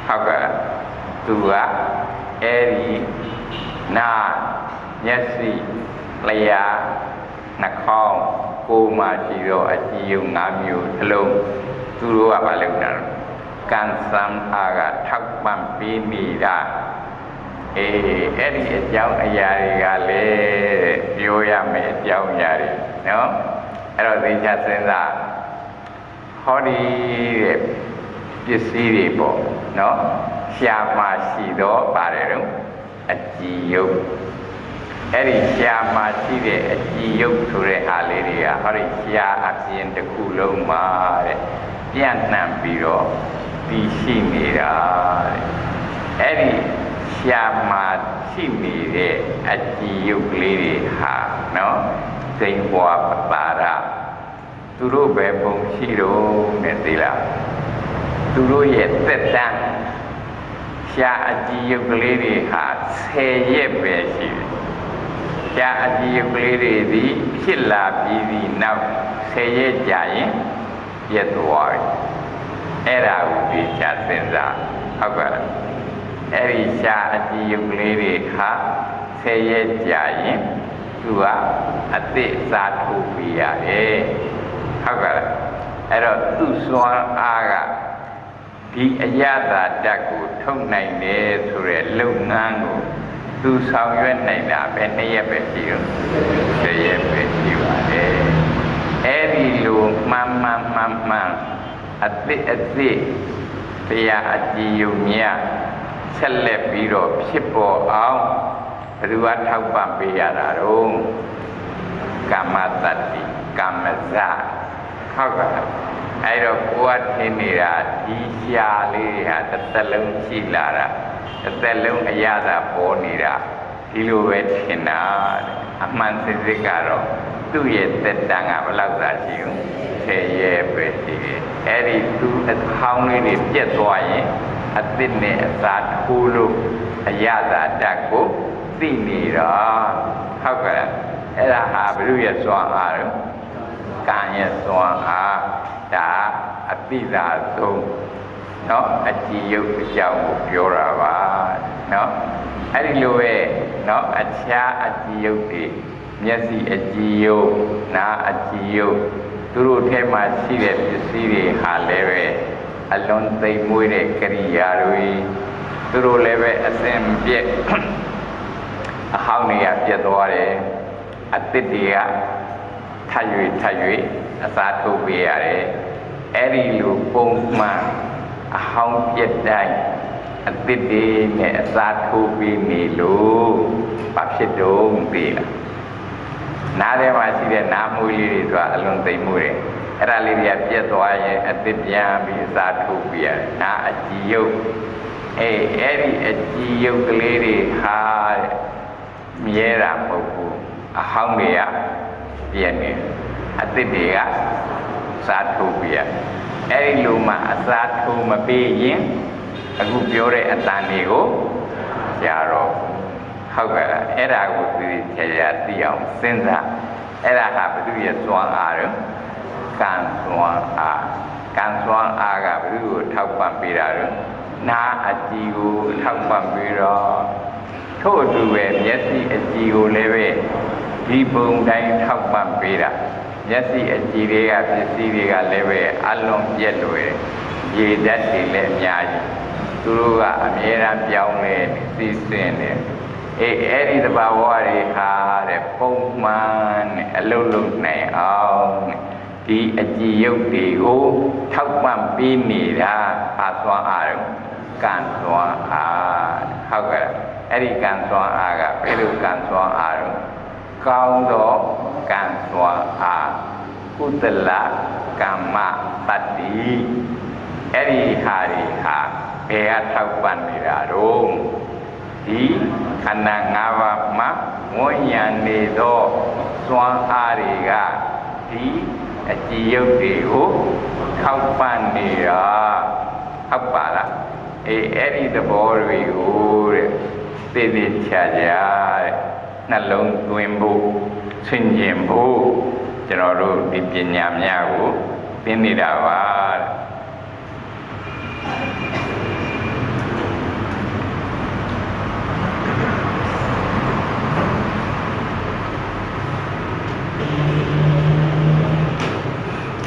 ဟုတ်ကဲ့သူကအဲ့ဒီနာမျက်စိလျှာနှာခေါင်းကိုယ်မှာရှိတော့အကြည့်ယုံ၅မျိုးနှလုံးသူတို့ကဘာလုပ်တာလဲကံစံအားကထောက်ပံ့ပေးနေတာအေးအဲ့ဒီအကြောင်းအရာတွေကလည်းပြောရမယ်အကြောင်းအရာတွေနော်အဲ့တော့သိချစဉ်းစားဟောဒီတဲ့ပစ္စည်းတွေပေါ့နော်ရှားမှရှိတော့ပါတယ်တော့အကြည်ယုတ်အဲ့ဒီရှားမှရှိတဲ့အကြည်ယုတ်ဆိုတဲ့ဟာလေးတွေကဟောဒီရှားအပြင်တစ်ခုလုံးမှာတဲ့ပြန့်နှံ့ပြီးတော့တည်ရှိနေတာတဲ့အဲ့ဒီရှားမှရှိနေတဲ့အကြည်ယုတ်ကလေးတွေဟာနော်စိန်ဘွားပတာရသူတို့ပဲပုံရှိတော့နဲ့သိလားသူတို့ရဲ့သက်တမ်းရှားအကြည်ယုတ်ကလေးတွေဟာဆယ်ရက်ပဲရှိတယ်ရှားအကြည်ယုတ်ကလေးတွေဒီဖြစ်လာပြီးဒီနောက်ဆယ်ရက်ကြာရင်ပြတ်သွားပြီအဲ့ဒါကိုဒီရှားစဉ်းစားဟုတ်ကဲ့အဲ့ဒီရှားအကြည်ယုတ်ကလေးတွေဟာဆယ်ရက်ကြာရင်သူကအသစ်စားထုတ်ပြရတယ်ဟုတ်ကဲ့အဲ့တော့သူ့စွမ်းအားကဒီအရသာဓာတ်ကိုထုတ်နိုင်တယ်ဆိုတဲ့လုပ်ငန်းကိုသူဆောင်ရွက်နိုင်တာပဲနှစ်ရက်ပဲရှိတော့ဆယ်ရက်ပဲရှိပါတယ်အဲ့ဒီလိုမှန်မှန်မှန်မှန်အသစ်အသစ်တရားအကြည်ယုံများဆက်လက်ပြီးတော့ဖြစ်ပေါ်အောင်ဘယ်သူကထောက်ပံ့ပေးရတာတော့ကာမတတ္တိကာမဇဟုတ်ကဲ့အဲ့တော့ကိုယ်ကထင်နေတာဒီရှားလေးတွေဟာတစ်သက်လုံးရှိလာတာတစ်သက်လုံးအရသာပေါ်နေတာဒီလိုပဲထင်တာအမှန်စစ်စစ်ကတော့သူ့ရဲ့သက်တမ်းကဘယ်လောက်သာရှိဦးဆယ်ရက်ပဲရှိတယ်အဲ့ဒီသူ့အဟောင်းလေးတွေပြတ်သွားရင်အသစ်နဲ့အစားထိုးလို့အရသာဓာတ်ကိုသိနေတော့ဟုတ်ကဲ့အဲ့ဒါဟာဘုရားစွမ်းအားတော့ကံရဲ့စွမ်းအားဒါအပိဓာဆုံးเนาะအကြည်ယုတ်အကြောင်းကိုပြောတာပါเนาะအဲ့ဒီလိုပဲเนาะအခြားအကြည်ယုတ်တွေမျက်စိအကြည်ယုတ်နားအကြည်ယုတ်သူတို့ထဲမှာရှိတဲ့ပစ္စည်းတွေဟာလည်းပဲအလွန်သိမ်မွေးတဲ့ကိရိယာတွေသူတို့လည်းပဲအစဉ်ပြည့်အဟောင်းတွေကပြတ်သွားတယ်အသစ်တွေကထပ်၍ထပ်၍အစားထုတ်ပေးရတယ်အဲ့ဒီလိုပုံမှန်အဟောင်းပြတ်တိုင်းအသစ်တွေနဲ့အစားထိုးပေးနေလို့ဘာဖြစ်တော့သိလားနားထဲမှာရှိတဲ့နားမွေးလေးတွေဆိုတာအလွန်သိမ်မွေးတယ်အဲ့ဒါလေးတွေကပြတ်သွားရင်အသစ်ပြန်ပြီးအစားထိုးပေးရတယ်နားအကြည်ယုတ်အေးအဲ့ဒီအကြည်ယုတ်ကလေးတွေဟာမြဲတာမဟုတ်ဘူးအဟောင်းတွေကပြည့်နေအသစ်တွေကစားထိုးပေးရအဲ့ဒီလိုမှအစားထိုးမပေးရင်အခုပြောတဲ့အတန်တွေကိုကြားတော့ဟုတ်ကဲ့လားအဲ့ဒါကိုသိချင်ရသိအောင်စဉ်းစားအဲ့ဒါဟာဘုရားစွမ်းအားတော့ကံစွမ်းအားကံစွမ်းအားကဘုရားကိုထောက်ပံ့ပေးတာတော့နာအကြည်ကိုထောက်ပံ့ပေးတော့ထို့အတူပဲမျက်စိအကြည်ကိုလည်းပဲဒီပုံတိုင်းထောက်ပံ့ပေးတာမျက်စိအကြည်တွေကပစ္စည်းတွေကလည်းပဲအလုံးပြက်လွယ်ရေဓာတ်တွေလည်းအများကြီးသူတို့ကအမြဲတမ်းပြောင်းလဲသိစင်တယ်အေးအဲ့ဒီတဘာဝတွေဟာတဲ့ပုံမှန်နဲ့အလုံးလုံးနိုင်အောင်ဒီအကြည်ရုပ်တွေကိုထောက်ပံ့ပေးနေတာအစွမ်းအားတော့ကံစွမ်းအားဟုတ်ကဲ့အဲ့ဒီကံစွမ်းအားကဘယ်လိုကံစွမ်းအားတော့ကောင်းသောကံစွမ်းအားကုသလကမ္မတတ္တိအဲ့ဒီဟာတွေဟာဘယ်ကထောက်ပံ့နေတာတော့ဒီခန္ဓာ၅ပါးမှာဝဉ္ဉာဏ်နေသောစွမ်းအားတွေကဒီအကြည်ရုပ်တွေကိုထောက်ပံ့နေတာဟုတ်ပါလားအေးအဲ့ဒီသဘောတွေကိုတဲ့သိသိချာချာတဲ့နှလုံးသွင်းဖို့ဆင်ခြင်ဖို့ကျွန်တော်တို့ဒီပညာများကိုသင်နေတာပါတဲ့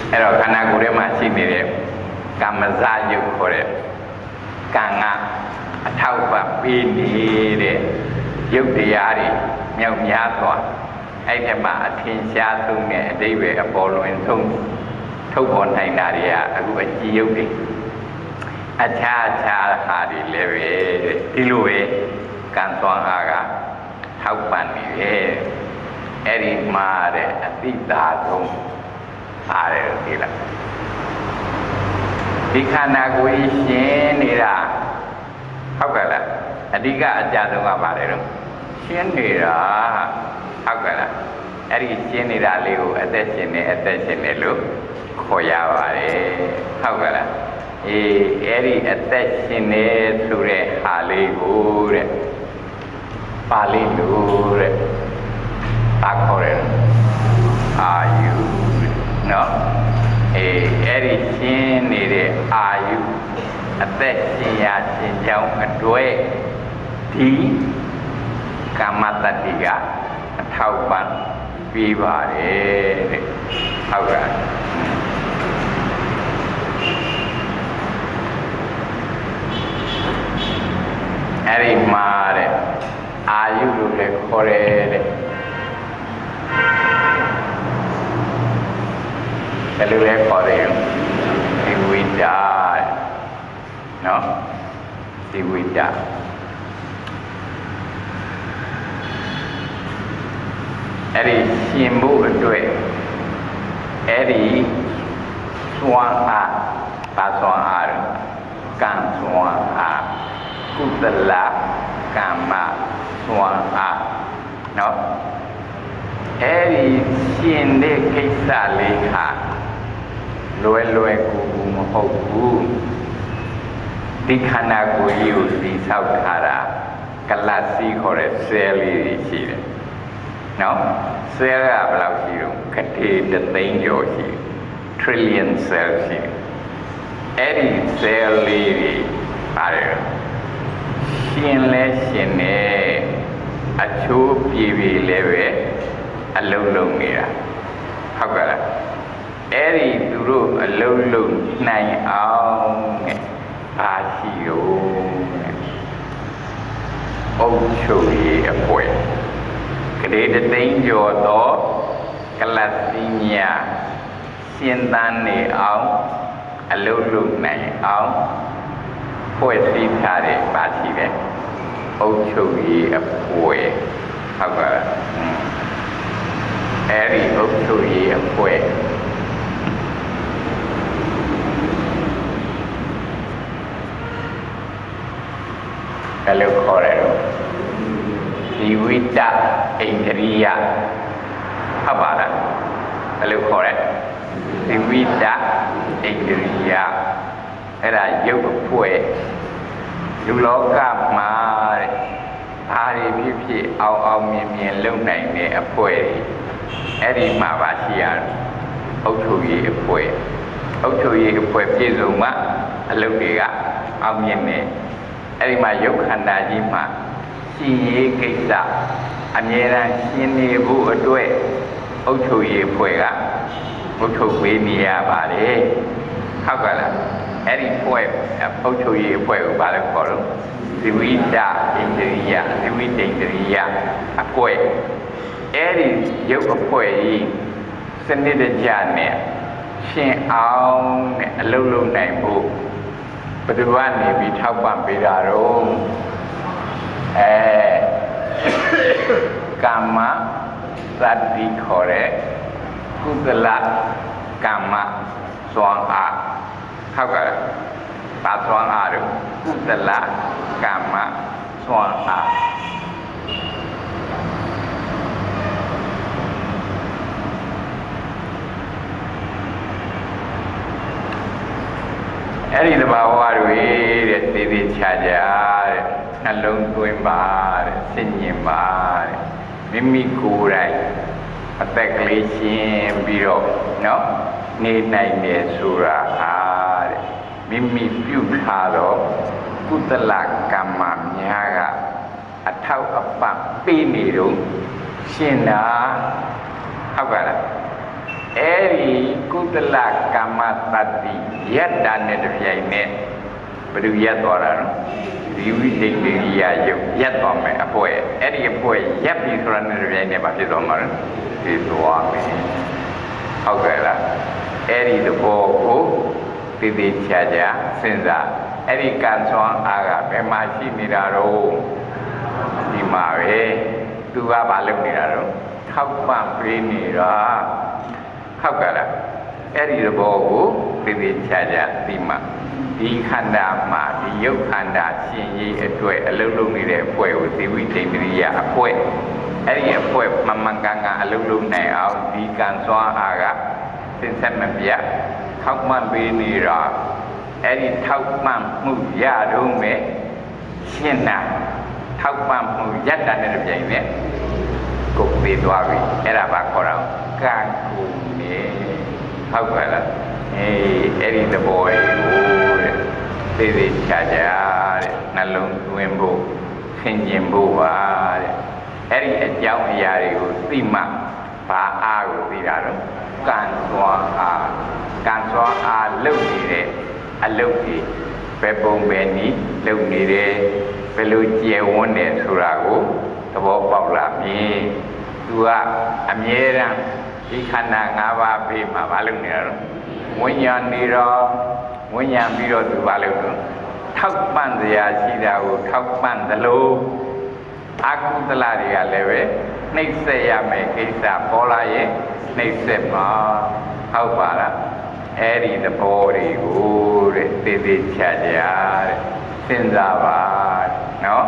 ไอ้เราขณะกูเรียกมาชินี่เลยกรรมซาอยู่คนเดียวการงานเท่ากับปีนี้เลยยุคเดียร์ดิเมียวเมียตัวไอ้แค่มาทิ้งชาตุงเนี่ยได้เวอพอลลูนทุ่งทุกคนไทยนาเรียกูไปจียุคดิอาชาชาหาดิเลเวที่รู้เวการสอนอากาเท่าปันนี่เวไอ้ดิมาเดอติตาทงอะไรทีละดิขานากุยชินนี่ละเท่ากันละอดีก็อาจารย์ต้องมาอะไรหรอชินนี่ละเท่ากันละไอ้ดิชินนี่ละเลี้ยวอัตชินนี่อัตชินนี่ลูกขอยาวอะไรเท่ากันละเอไอ้ดิอัตชินนี่สุเรหาลีกูเรปาลีลูเรตาขอเรอายุเนาะเอไอ้ดิชินนี่เรอายุအသက်ရှင်ရာရှင်ကြောင်းအတွက်ဒီကာမတတ္တိကအထောက်ပံ့ပြီးပါတယ်တဲ့ဟုတ်ကဲ့အဲ့ဒီမှာတဲ့အာယုလို့လည်းခေါ်တယ်တဲ့ဘယ်လိုလဲခေါ်တယ်ဒီဝိဒါเนาะสิวิตาအဲ့ဒီရှင်မှုအတွက်အဲ့ဒီသွမ်းအားပါသွမ်းအားကံသွမ်းအားကုသလကမ္မသွမ်းအားเนาะအဲ့ဒီရှင်တဲ့ကိစ္စလေးဟာလွယ်လွယ်ကူကူမဟုတ်ဘူးဒီခန္ဓာကိုယ်ကြီးကိုသိဆောက်ထားတာကလစီခေါ်တဲ့ဆဲလေးတွေရှိတယ်။နော်ဆဲကဘယ်လောက်ရှိတော့ခတိတသိန်းကျော်ရှိတယ် trillion cell ရှိတယ်။အဲ့ဒီဆဲလေးတွေပါတယ်ရှင်လဲရှင်နေအချိုးပြေပြေလည်းပဲအလုံးလုံးနေတာဟုတ်ကဲ့လားအဲ့ဒီသူတို့အလုံးလုံးနိုင်အောင်တဲ့အာရှိရောအုပ်ချုပ်ရေးအဖွဲ့ကလေးတသိန်းကျော်သောကလပ်စီညာရှင်းတန်းနေအောင်အလုပ်လုပ်နိုင်အောင်ဖွဲ့စည်းထားတဲ့ပါရှိတယ်အုပ်ချုပ်ရေးအဖွဲ့ဟုတ်ကဲ့အဲ့ဒီအုပ်ချုပ်ရေးအဖွဲ့ဘယ်လိုခေါ်ရလဲဒီဝိတအိန္ဒြိယဟုတ်ပါလားဘယ်လိုခေါ်လဲဒီဝိတအိန္ဒြိယအဲ့ဒါရုပ်အဖွဲ့လူလောကမှာတဲ့ဘာတွေဖြစ်ဖြစ်အောင်အောင်မြင်မြင်လုပ်နိုင်တဲ့အဖွဲ့အဲ့ဒီမှာပါရှိရတယ်အုပ်ချုပ်ရေးအဖွဲ့အုပ်ချုပ်ရေးအဖွဲ့ပြည့်စုံမှအလုပ်တွေကအောင်မြင်တယ်အဲ့ဒီမှာယုတ်ခန္ဓာကြီးမှာရှင်ရေးကိစ္စအမြဲတမ်းရှင်နေဖို့အတွက်အုပ်ချုပ်ရေးဖွဲ့ကအုပ်ချုပ်ပေးနေရပါတယ်ဟုတ်ကဲ့လားအဲ့ဒီဖွဲ့အုပ်ချုပ်ရေးဖွဲ့ကိုဘာလဲခေါ်လို့ဇိဝိတဣန္ဒြိယဇိဝိတဣန္ဒြိယအဖွဲ့အဲ့ဒီယုတ်အဖွဲ့ကြီးစနစ်တကျနဲ့ရှင်အောင်နဲ့အလုပ်လုပ်နိုင်ဖို့ဘယ်သူကနေပြီးထောက်ပံ့ပေးတာတော့အဲကာမသတ္တိခေါ်တဲ့ကုသလကာမစွမ်းအားဟုတ်ကဲ့ပါစွမ်းအားတို့ကုသလကာမစွမ်းအားအဲ့ဒီတဘာဝတွေတဲ့သေသေးချာချာတဲ့နှလုံးသွင်းပါတဲ့စိတ်ညင်ပါတဲ့မိမိကိုယ်တိုင်အသက်ကလေးရှင်းပြီးတော့နော်နေနိုင်တယ်ဆိုတာဟာတဲ့မိမိပြုထားတော့ကုသလကမ္မများကအထောက်အပံ့ပေးနေတော့ရှင်းတာဟုတ်ကဲ့လားเอรีกุตละกรรมตัดดียัดดันเนี่ยจะใหญ่เนี่ยไปดูยัดตัวแล้วดีวิธีดียาอยู่ยัดตัวไหมอภัยเอรีอภัยยัดดีส่วนเนี่ยจะใหญ่เนี่ยแบบที่ตัวมันที่ตัวมันเข้าใจละเอรีตัวโก้ตีดีเชียจ้าสินจ้าเอรีการสอนอากาศเป็นมาชีนิราโรดีมาเว้ตัวบาลนิราโรเข้ามาปรีนิราเข้ากันละเอรีระบบตีดีเชียจ้าดีมาดีขันดามาดียุขันดาชินยีด้วยอารมณ์ลุนี่เลยป่วยอุติวิจิตริยาป่วยเอรีป่วยมันมันกังกังอารมณ์ลุในเอาดีการสอนอากาศเป็นเส้นมันเปียเข้ามาปรีนิราเอรีเข้ามามุยาดูไหมเช่นนั้นเข้ามามุยัดดันในระเบียงเนี่ยกุกตีตัววิเอราบากของเราการกุมเนี่ยเข้าใจละเอเอรีตะบอยโอ้ยตีดีชาจ้าเนี่ยนั่นลงเวนบุขึ้นยิมบุว่าเนี่ยเอรีเจ้าเมียรีกูตีมาพาอากูตีได้หรอการสอนอาการสอนอาลุนี่เลยอลุนี่เป็นปุ่มเป็นนี้ลุนี่เลยเป็นลูกเจียววันเนี่ยสุรากูตะบอกบอกละมีตัวอเมริกันที่ขนาดงาว่าเป็นมาบาลุนี่หรอวิญญาณนี่หรอวิญญาณนี่หรอตัวบาลุนี่ทักปันเสียชีดาวทักปันตะลุอากุตลาดีกันเลยเว้ในเสียไม่กิจาพอลายในเสียมาเข้าป่าละเอรีตะโพรีกูเรติติชาจาสินซาบาเนาะ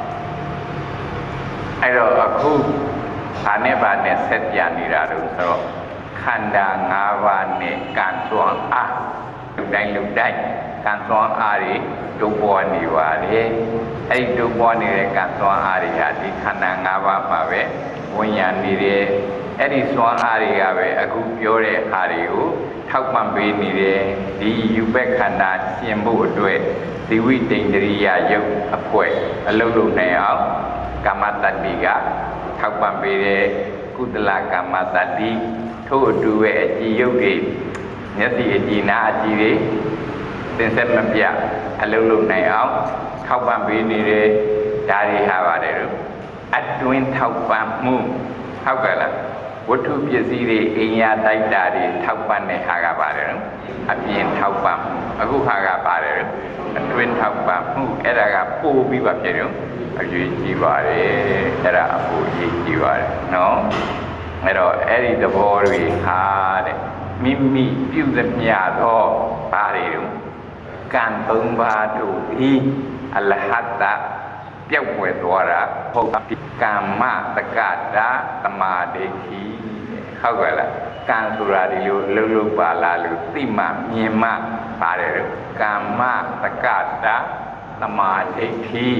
ไอ้เราအခုอันนี้บานเนี่ยเสร็จยานิราดูสโลขันดางาวานเนี่ยการสอนอาลุได้ลุได้การสอนอารีดูบัวนี่ว่าเลยไอ้ดูบัวนี่เลยการสอนอารีฮะที่ขันดางาวามาเววิญญาณนี่เลยไอ้ที่สอนอารีกาเวအခုပြောတဲ့อารีကိုထောက်ပံ့ပေးနေတယ်ဒီယူဘက်ခန္ဓာရှင်းဖို့အတွက်ဒီဝိတ္တိန္ဒရိယယုတ်အဖွဲ့အလုံးလုံးနိုင်အောင်ကာမတတ္တိကထောက်ပံ့ပေးတဲ့ကုသလကာမတတ္တိထို့အတူပဲအကြည်ယုတ်တွေမျက်စိအကြည်နာအကြည်တွေသင်ဆက်မပြအလုံးလုံးနိုင်အောင်ထောက်ပံ့ပေးနေတယ်ဒါတွေဟာပါတယ်လို့အတွင်းထောက်ပံ့မှုဟုတ်ကဲ့လားဝတ္ထုပစ္စည်းတွေအိမ်ယာတိုက်တာတွေထောက်ပံ့တဲ့ဟာကပါတယ်နော်အပြင်ထောက်ပံ့အခုဟာကပါတယ်အတွင်းထောက်ပံ့မှုအဲ့ဒါကပို့ပြီးပါဖြစ်တယ်အရေးကြီးပါတယ်အဲ့ဒါအဖို့အရေးကြီးပါတယ်နော်အဲ့တော့အဲ့ဒီသဘောတွေဟာတဲ့မိမိပြုသမျှသောဘာတွေတုန်းကံသုံးပါးတို့ဤအလဟတပြောက်ွယ်သွားတာဟုတ်ကမ္မတက္ကတာသမာဓိဋ္ဌိဟုတ်ကဲ့လားကံဆိုတာဒီလိုလှုပ်လှုပ်ပါလားလို့သိမှမြင်မှပါတယ်လို့ကမ္မတက္ကတာသမာဓိဋ္ဌိ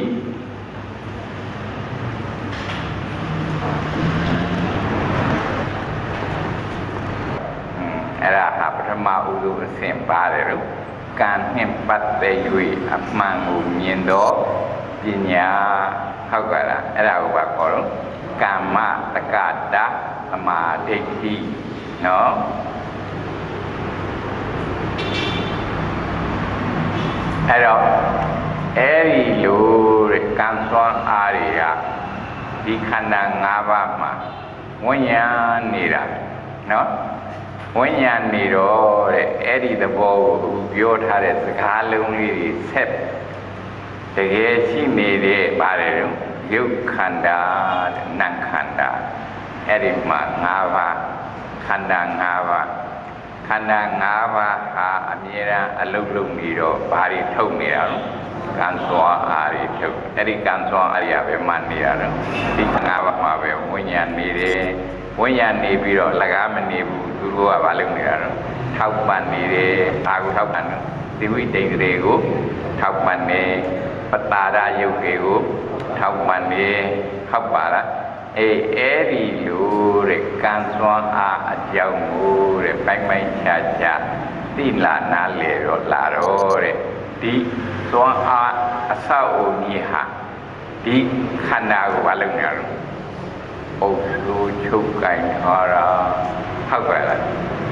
အဲ့ဒါဟာပထမဦးဆုံးအဆင့်ပါတယ်လို့ကံနှင့်ပတ်သက်၍အမှန်ကိုမြင်တော့ပညာဟုတ်ကဲ့လားအဲ့ဒါကိုပါခေါ်တော့ကမ္မတက္ကတာသမာဓိဋ္ဌိနော်အဲ့တော့အဲ့ဒီလိုတဲ့ကံစွမ်းအားတွေကဒီခန္ဓာ၅ပါးမှာဝိညာဉ်နေတာနော်ဝိညာဉ်နေတော့တဲ့အဲ့ဒီသဘောကိုပြောထားတဲ့စကားလုံးလေးတွေဆက်တကယ်ရှိနေတဲ့ပါတယ်ရုပ်ခန္ဓာနတ်ခန္ဓာအဲ့ဒီမှာ၅ပါးခန္ဓာ၅ပါးခန္ဓာ၅ပါးဟာအမြဲတမ်းအလုံးလုံးနေတော့ဘာတွေထုတ်နေတာလဲကံစွမ်းအားတွေထုတ်အဲ့ဒီကံစွမ်းအားတွေပဲမှနေရတော့ဒီ၅ပါးမှာပဲဝိညာဉ်နေတယ်ဝိညာဉ်နေပြီးတော့လကားမနေဘူးသူတို့ကဘာလုပ်နေတာတော့ထောက်ပံ့နေတယ်အာဟုထောက်ပံ့တယ်ဒီဝိတ္တိန္ဒြေကိုထောက်ပံ့နေပတာရယုတ်တွေကိုထောက်ပံ့နေဟောက်ပါလားအေးအဲ့ဒီလိုတဲ့ကံစွမ်းအားအကြောင်းကိုတဲ့ပိုင်ပိုင်ချာချာသိလာနားလေတော့လာတော့တဲ့ဒီစွမ်းအားအဆောက်အဦကြီးဟာဒီခန္ဓာကိုဘာလုပ်နေရလဲအုပ်စိုးချုပ်ကင်ဟောတာဟုတ်ကဲ့လား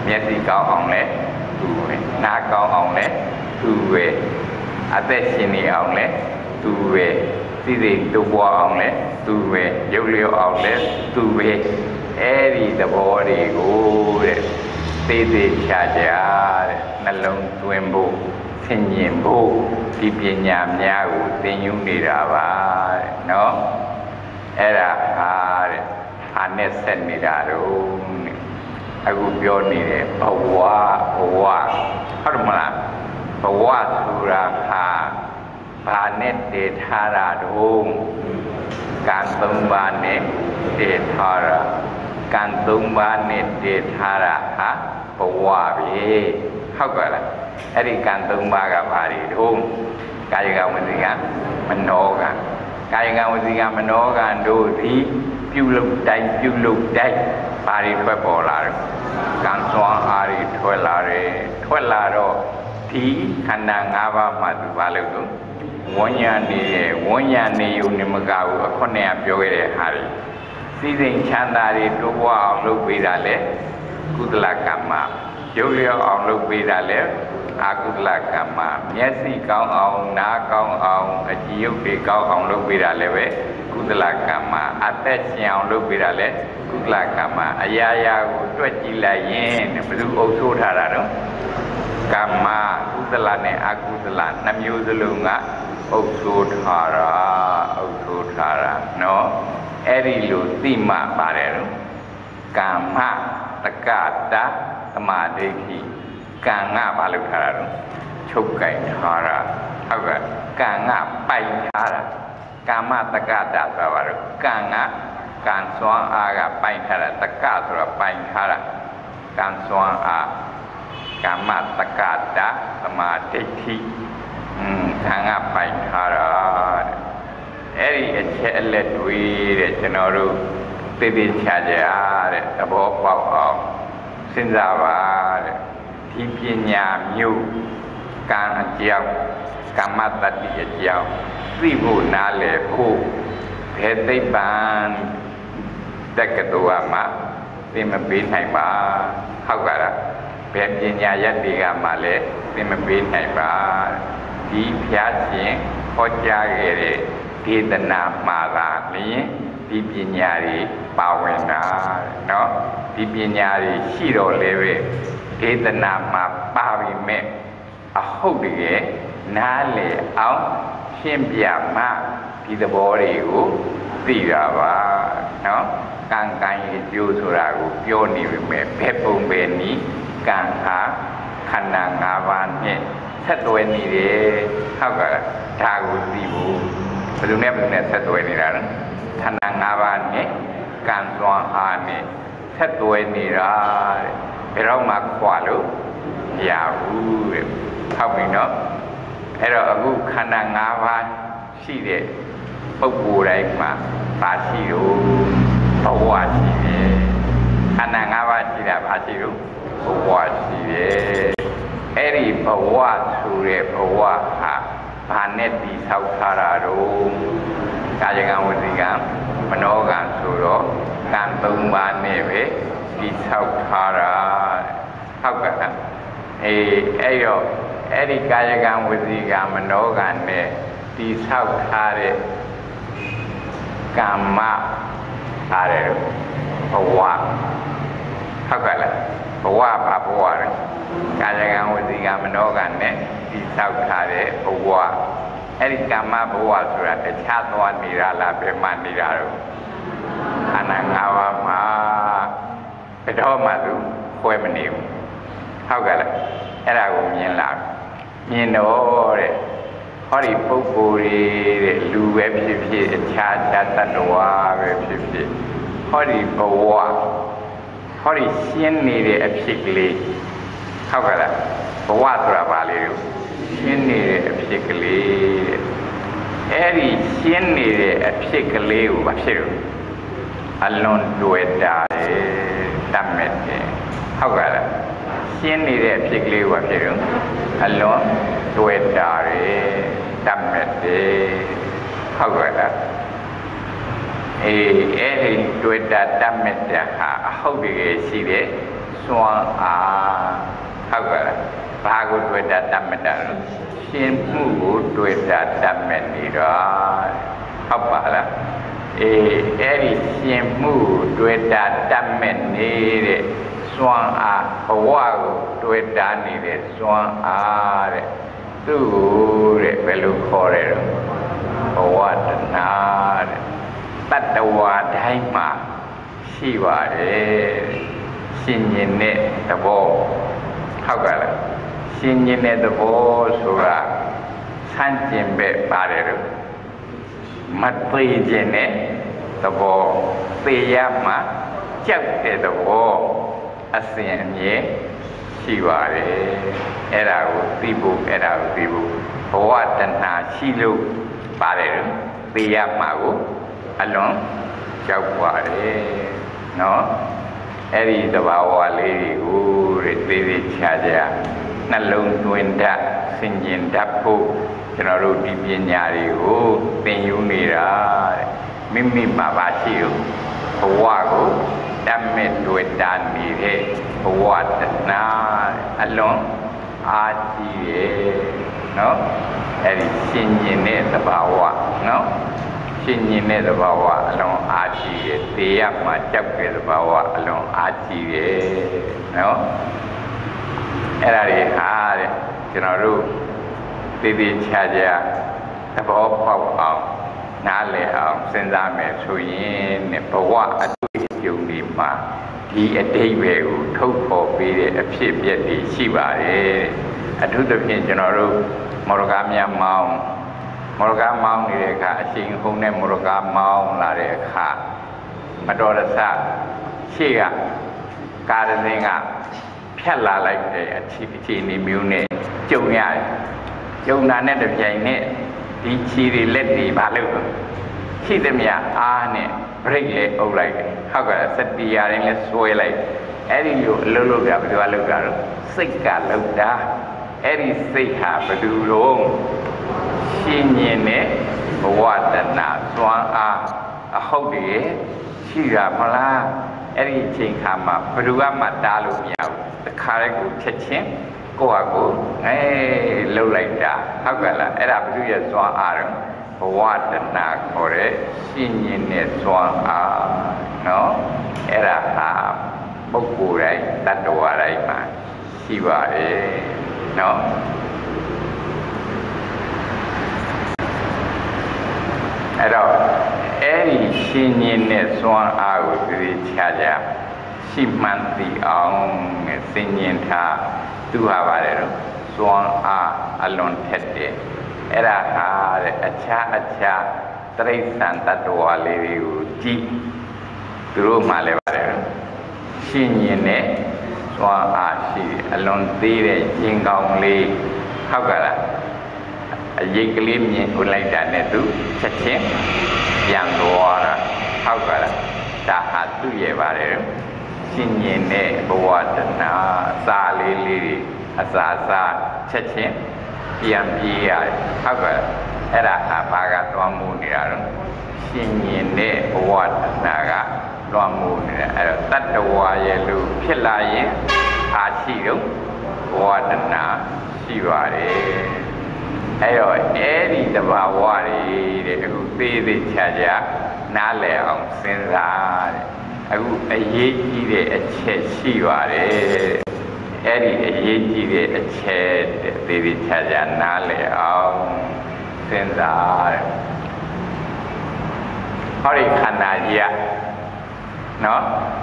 မျက်စိကောင်းအောင်လဲသူပဲနားကောင်းအောင်လဲသူပဲအသက်ရှင်နေအောင်လဲသူပဲသိသိတူပွားအောင်လဲသူပဲရုပ်လျော့အောင်လဲသူပဲအဲ့ဒီသဘောတွေကိုတဲ့သေးသေးချာချာတဲ့နှလုံးသွင်းဖို့ဆင်ញင်ဖို့ဒီပညာများကိုသင်ယူနေတာပါတဲ့နော်အဲ့ဒါဟာတဲ့အာနဲ့ဆက်နေတာတော့အခုပြောနေတယ်ဘဝဘဝဟုတ်တယ်မလားဘဝဆိုတာဟာဘာနဲ့တည်ထားတာတော့ကံသုံးပါးနဲ့တည်ထားတာကံသုံးပါးနဲ့တည်ထားတာဟာဘဝပဲဟုတ်ကဲ့လားအဲ့ဒီကံသုံးပါးကဘာတွေတော့ကာယကဝစီကမနောကကာယကဝစီကမနောကတို့သည်ပြုလုပ်တိုင်းပြုလုပ်တိုင်းဘာတွေထွက်ပေါ်လာတော့ကံစွမ်းအားတွေထွက်လာတယ်ထွက်လာတော့ဒီခန္ဓာ၅ပါးမှာသူဘာလို့လဲဝဉ္ညာနေတယ်ဝဉ္ညာနေုံနဲ့မကဘူးအခုနကပြောခဲ့တဲ့ဟာတွေစီစဉ်ချမ်းသာတွေတိုးပွားအောင်လုပ်ပေးတာလေကုသလကမ္မရုပ်ရောအောင်လုပ်ပေးတာလေအာကုသလကမ္မမျက်စိကောင်းအောင်နားကောင်းအောင်အကြည့်ရုပ်တွေကောင်းအောင်လုပ်ပေးတာလည်းပဲကုသလကမ္မအသက်ရှင်အောင်လုပ်ပေးတာလည်းကုသလကမ္မအရာရာကိုတွက်ကြည့်လိုက်ရင်ဘယ်သူအုပ်ဆိုးထားတာတော့ကမ္မကုသလနဲ့အကုသလနှမျိုးစလုံးကအုပ်ဆိုးထားတာအုပ်ဆိုးထားတာနော်အဲ့ဒီလိုသိမှပါတယ်တော့ကာမတက္ကတာသမာဓိဋ္ဌိကံငါဘာလို့ထားတာတော့ချုပ်ကင်ထားတာဟုတ်ကဲ့ကံငါပိုင်ထားတာကာမတက္ကတာဆိုတာဘာလို့ကံငါကံစွမ်းအားကပိုင်ထားတာတက္ကဆိုတာပိုင်ထားတာကံစွမ်းအားကာမတက္ကတာသမာဓိဋ္ဌိอืมကံငါပိုင်ထားတာအဲ့ဒီအချက်အလက်တွေတဲ့ကျွန်တော်တို့သိသိချာချာတဲ့သဘောပေါက်အောင်စဉ်းစားပါတဲ့ဒီပညာမျိုးကံအကြောင်းကမ္မတတ္တိအကြောင်းသိဖို့နားလည်ဖို့ဘယ်သိပ္ပံတက္ကသိုလ်မှာသင်မပေးနိုင်ပါဟုတ်ကဲ့လားဘယ်ပညာရတ္တိကမှလည်းသင်မပေးနိုင်ပါဒီဖျားရှင်ဟောကြားခဲ့တဲ့ဒေသနာမှာသာလျှင်ဒီပညာတွေပါဝင်တာเนาะဒီပညာတွေရှိတော့လည်းပဲဒေသနာမှာပါပြီမဲ့အဟုတ်တကယ်နားလေအောင်ရှင်းပြမှဒီသဘောတွေကိုသိတာပါเนาะကံကံရဲ့ကျိုးဆိုတာကိုပြောနေပြီမဲ့ဘယ်ပုံပဲနည်းကံဟာခန္ဓာ၅ပါးနဲ့ဆက်သွယ်နေတယ်ဟုတ်ကဲ့ဒါကိုသိဖို့ဘယ်လိုနဲ့ဘယ်လိုနဲ့ဆက်သွယ်နေတာလဲခန္ဓာ၅ပါးနဲ့ကံစွမ်းအားနဲ့ဆက်သွယ်နေတာတဲ့ဘယ်တော့မှခွာလို့မရဘူးတဲ့ဟုတ်ပြီနော်အဲ့တော့အခုခန္ဓာ၅ပါးရှိတဲ့ပုဂ္ဂိုလ်တိုင်းမှာပါရှိလို့ဘဝရှိတယ်ခန္ဓာ၅ပါးရှိတာပါရှိလို့ဘဝရှိတယ်အဲ့ဒီဘဝဆိုတဲ့ဘဝဟာဘာနဲ့တည်ဆောက်ထားတာတော့ကာယကံဝစီကံမနောကံဆိုတော့ကံသုံးပါးနဲ့ပဲတည်ဆောက်ထားတာဟုတ်ကဲ့လားအေးအဲ့တော့အဲ့ဒီကာယကံဝစီကံမနောကံနဲ့တည်ဆောက်ထားတဲ့ကမ္မအားရဘဝဟုတ်ကဲ့လားဘဝဘာဘဝလဲကာယကံဝစီကံမနောကံနဲ့တည်ဆောက်ထားတဲ့ဘဝအဲ့ဒီကမ္မဘဝဆိုတာတခြားသွားနေတာလားဘယ်မှနေတာတော့ခန္ဓာ၅ပါးမှာဘယ်တော့မှသူခွဲမနေဘူးဟုတ်ကဲ့လားအဲ့ဒါကိုမြင်လာမြင်တော့တဲ့ဟောဒီပုဂ္ဂိုလ်တွေတဲ့လူပဲဖြစ်ဖြစ်အခြားခြားတ attva ပဲဖြစ်ဖြစ်ဟောဒီဘဝဟောဒီရှင်းနေတဲ့အဖြစ်ကလေးဟုတ်ကဲ့လားဘဝဆိုတာဘာလဲလို့ရှင်းနေတဲ့အဖြစ်ကလေးတဲ့အဲ့ဒီရှင်းနေတဲ့အဖြစ်ကလေးကိုဘာဖြစ်လို့အလွန်တွေ့တာတယ်တတ်မဲ့တယ်ဟုတ်ကဲ့လားရှင်းနေတဲ့အဖြစ်ကလေးကိုဘာဖြစ်လို့အလွန်တွေ့တာတယ်တတ်မဲ့တယ်ဟုတ်ကဲ့လားအေးအဲ့ဒီတွေ့တာတတ်မဲ့တဲ့ဟာအဟုတ်တကယ်ရှိတယ်စွမ်းအားဟုတ်ကဲ့ဘာကိုတွေ့တာတတ်မတာရှင်းမှုကိုတွေ့တာတတ်မဲ့နေတော့ဟုတ်ပါလားအေးအဲ့ဒီရှင်းမှုတွေ့တာတတ်မဲ့နေတဲ့စွမ်းအားဘဝကိုတွေ့တာနေတဲ့စွမ်းအားတဲ့သူ့ကိုတဲ့ဘယ်လိုခေါ်ရဲတော့ဘဝတဏှာတဲ့တတ္တဝါတိုင်းမှာရှိပါတယ်ရှင်ញင်တဲ့သဘောဟုတ်ကဲ့လားရှင်ញင်တဲ့သဘောဆိုတာဆန့်ကျင်ဘက်ပါတယ်လို့မသိခြင်းတဲ့သဘောသိရမှကြောက်တဲ့သဘောအစဉ်အမြဲရှိပါတယ်အဲ့ဒါကိုသိဖို့အဲ့ဒါကိုသိဖို့ဘဝတဏှာရှိလို့ပါတယ်လို့သိရမှကိုအလွန်ကြောက်ပါတယ်နော်အဲ့ဒီသဘာဝလေးတွေကိုသေးသေးချာချာနှလုံးသွင်းတတ်ဆင်ခြင်တတ်ဖို့ကျွန်တော်တို့ဒီပညာတွေကိုသင်ယူနေတာမိမိမှာပါရှိလို့ဘဝကိုတတ်မဲ့တွေ့တာနေတဲ့ဘဝတဏှာအလွန်အားကြီးရဲ့နော်အဲ့ဒီရှင်ញင်တဲ့သဘာဝနော်ရှင်ញင်တဲ့သဘာဝအလွန်အားကြီးရဲ့တရားမှာကြောက်တဲ့သဘာဝအလွန်အားကြီးရဲ့နော်အဲ့ဒါတွေဟာတဲ့ကျွန်တော်တို့သေသေးချာချာသဘောပေါက်အောင်နားလည်အောင်စဉ်းစားမယ်ဆိုရင်ဘဝအတွေ့အကြုံတွေမှာဒီအတိတ်ပဲကိုထုတ်ဖော်ပေးတဲ့အဖြစ်အပျက်တွေရှိပါတယ်အထူးသဖြင့်ကျွန်တော်တို့မော်ရကားများမောင်းမော်ရကားမောင်းနေတဲ့အခါအချိန်ဟုန်နဲ့မော်ရကားမောင်းလာတဲ့အခါမတော်တဆရှေ့ကကားရင်းကဖြတ်လာလိုက်တဲ့အချိန်ဒီမျိုးနဲ့ကြုံရတယ်ကြုံတာနဲ့တပြိုင်နက်ဒီခြေတွေလက်တွေမလုပ်ဘူးရှိသမျှအားနဲ့ဘရိတ်လေးအုပ်လိုက်တယ်ဟုတ်ကဲ့စတီယာရင်းလဲဆွဲလိုက်အဲ့ဒီလိုအလုပ်လုပ်တာဘယ်သူကလုပ်တာတော့စိတ်ကလုပ်တာအဲ့ဒီစိတ်ဟာဘယ်သူလုံးရှင်းញင်တဲ့ဘဝတဏှာစွမ်းအားအဟုတ်တည်းရှိတာမလားအဲ့ဒီအချိန်ခါမှာဘယ်သူမှတားလို့မရဘူးတခါတည်းကိုချက်ချင်းကိုယ့်ဟာကိုယ်အဲလှုပ်လိုက်တာဟုတ်ကဲ့လားအဲ့ဒါဘုရားရဲ့စွမ်းအားတော့ဘဝတဏှာခေါ်တဲ့ရှင်ញင်တဲ့စွမ်းအားနော်အဲ့ဒါဟာပုဂ္ဂိုလ်တိုင်းတ attva တိုင်းမှာရှိပါတယ်နော်အဲ့တော့အဲ့ဒီရှင်ញင်တဲ့စွမ်းအားကိုသိချာချာရှိမှန်သိအောင်နဲ့သင်ញင်ထားသူဟာပါတယ်တော့စွမ်းအားအလွန်ထက်တယ်အဲ့ဒါဟာတဲ့အခြားအခြားတိရစ္ဆာန်တ attva လေးတွေကိုကြည့်သူတို့မှလည်းပါတယ်တော့ရှင်ញင်တဲ့စွမ်းအားရှိအလွန်သေးတဲ့ရင်ကောင်းလေးဟုတ်ကဲ့လားအရေးကလေးမြင်ဝင်လိုက်တာနဲ့သူချက်ချင်းပြန်သွားတာဟုတ်ကဲ့လားဒါဟာသူ့ရဲ့ပါတယ်ရှင်ញင်တဲ့ဘဝတဏှာအစာလေးလေးတွေအစာစားချက်ချင်းပြန်ပြေးရတယ်ဟုတ်ကဲ့အဲ့ဒါဟာဘာကတွားမှုနေတာတော့ရှင်ញင်တဲ့ဘဝတဏှာကတွားမှုနေတာအဲ့တော့တတ္တဝါရဲ့လို့ဖြစ်လာရင်အားရှိတော့ဘဝတဏှာရှိပါတယ်အဲ့တော့အဲ့ဒီတဘာဝတွေတဲ့အခုသေးသေးချာချာနားလည်အောင်စဉ်းစားတဲ့အခုအရေးကြီးတဲ့အချက်ရှိပါတယ်အဲ့ဒီအရေးကြီးတဲ့အချက်တဲ့သေးသေးချာချာနားလည်အောင်စဉ်းစားတဲ့ဟောဒီခန္ဓာကြီးကနော်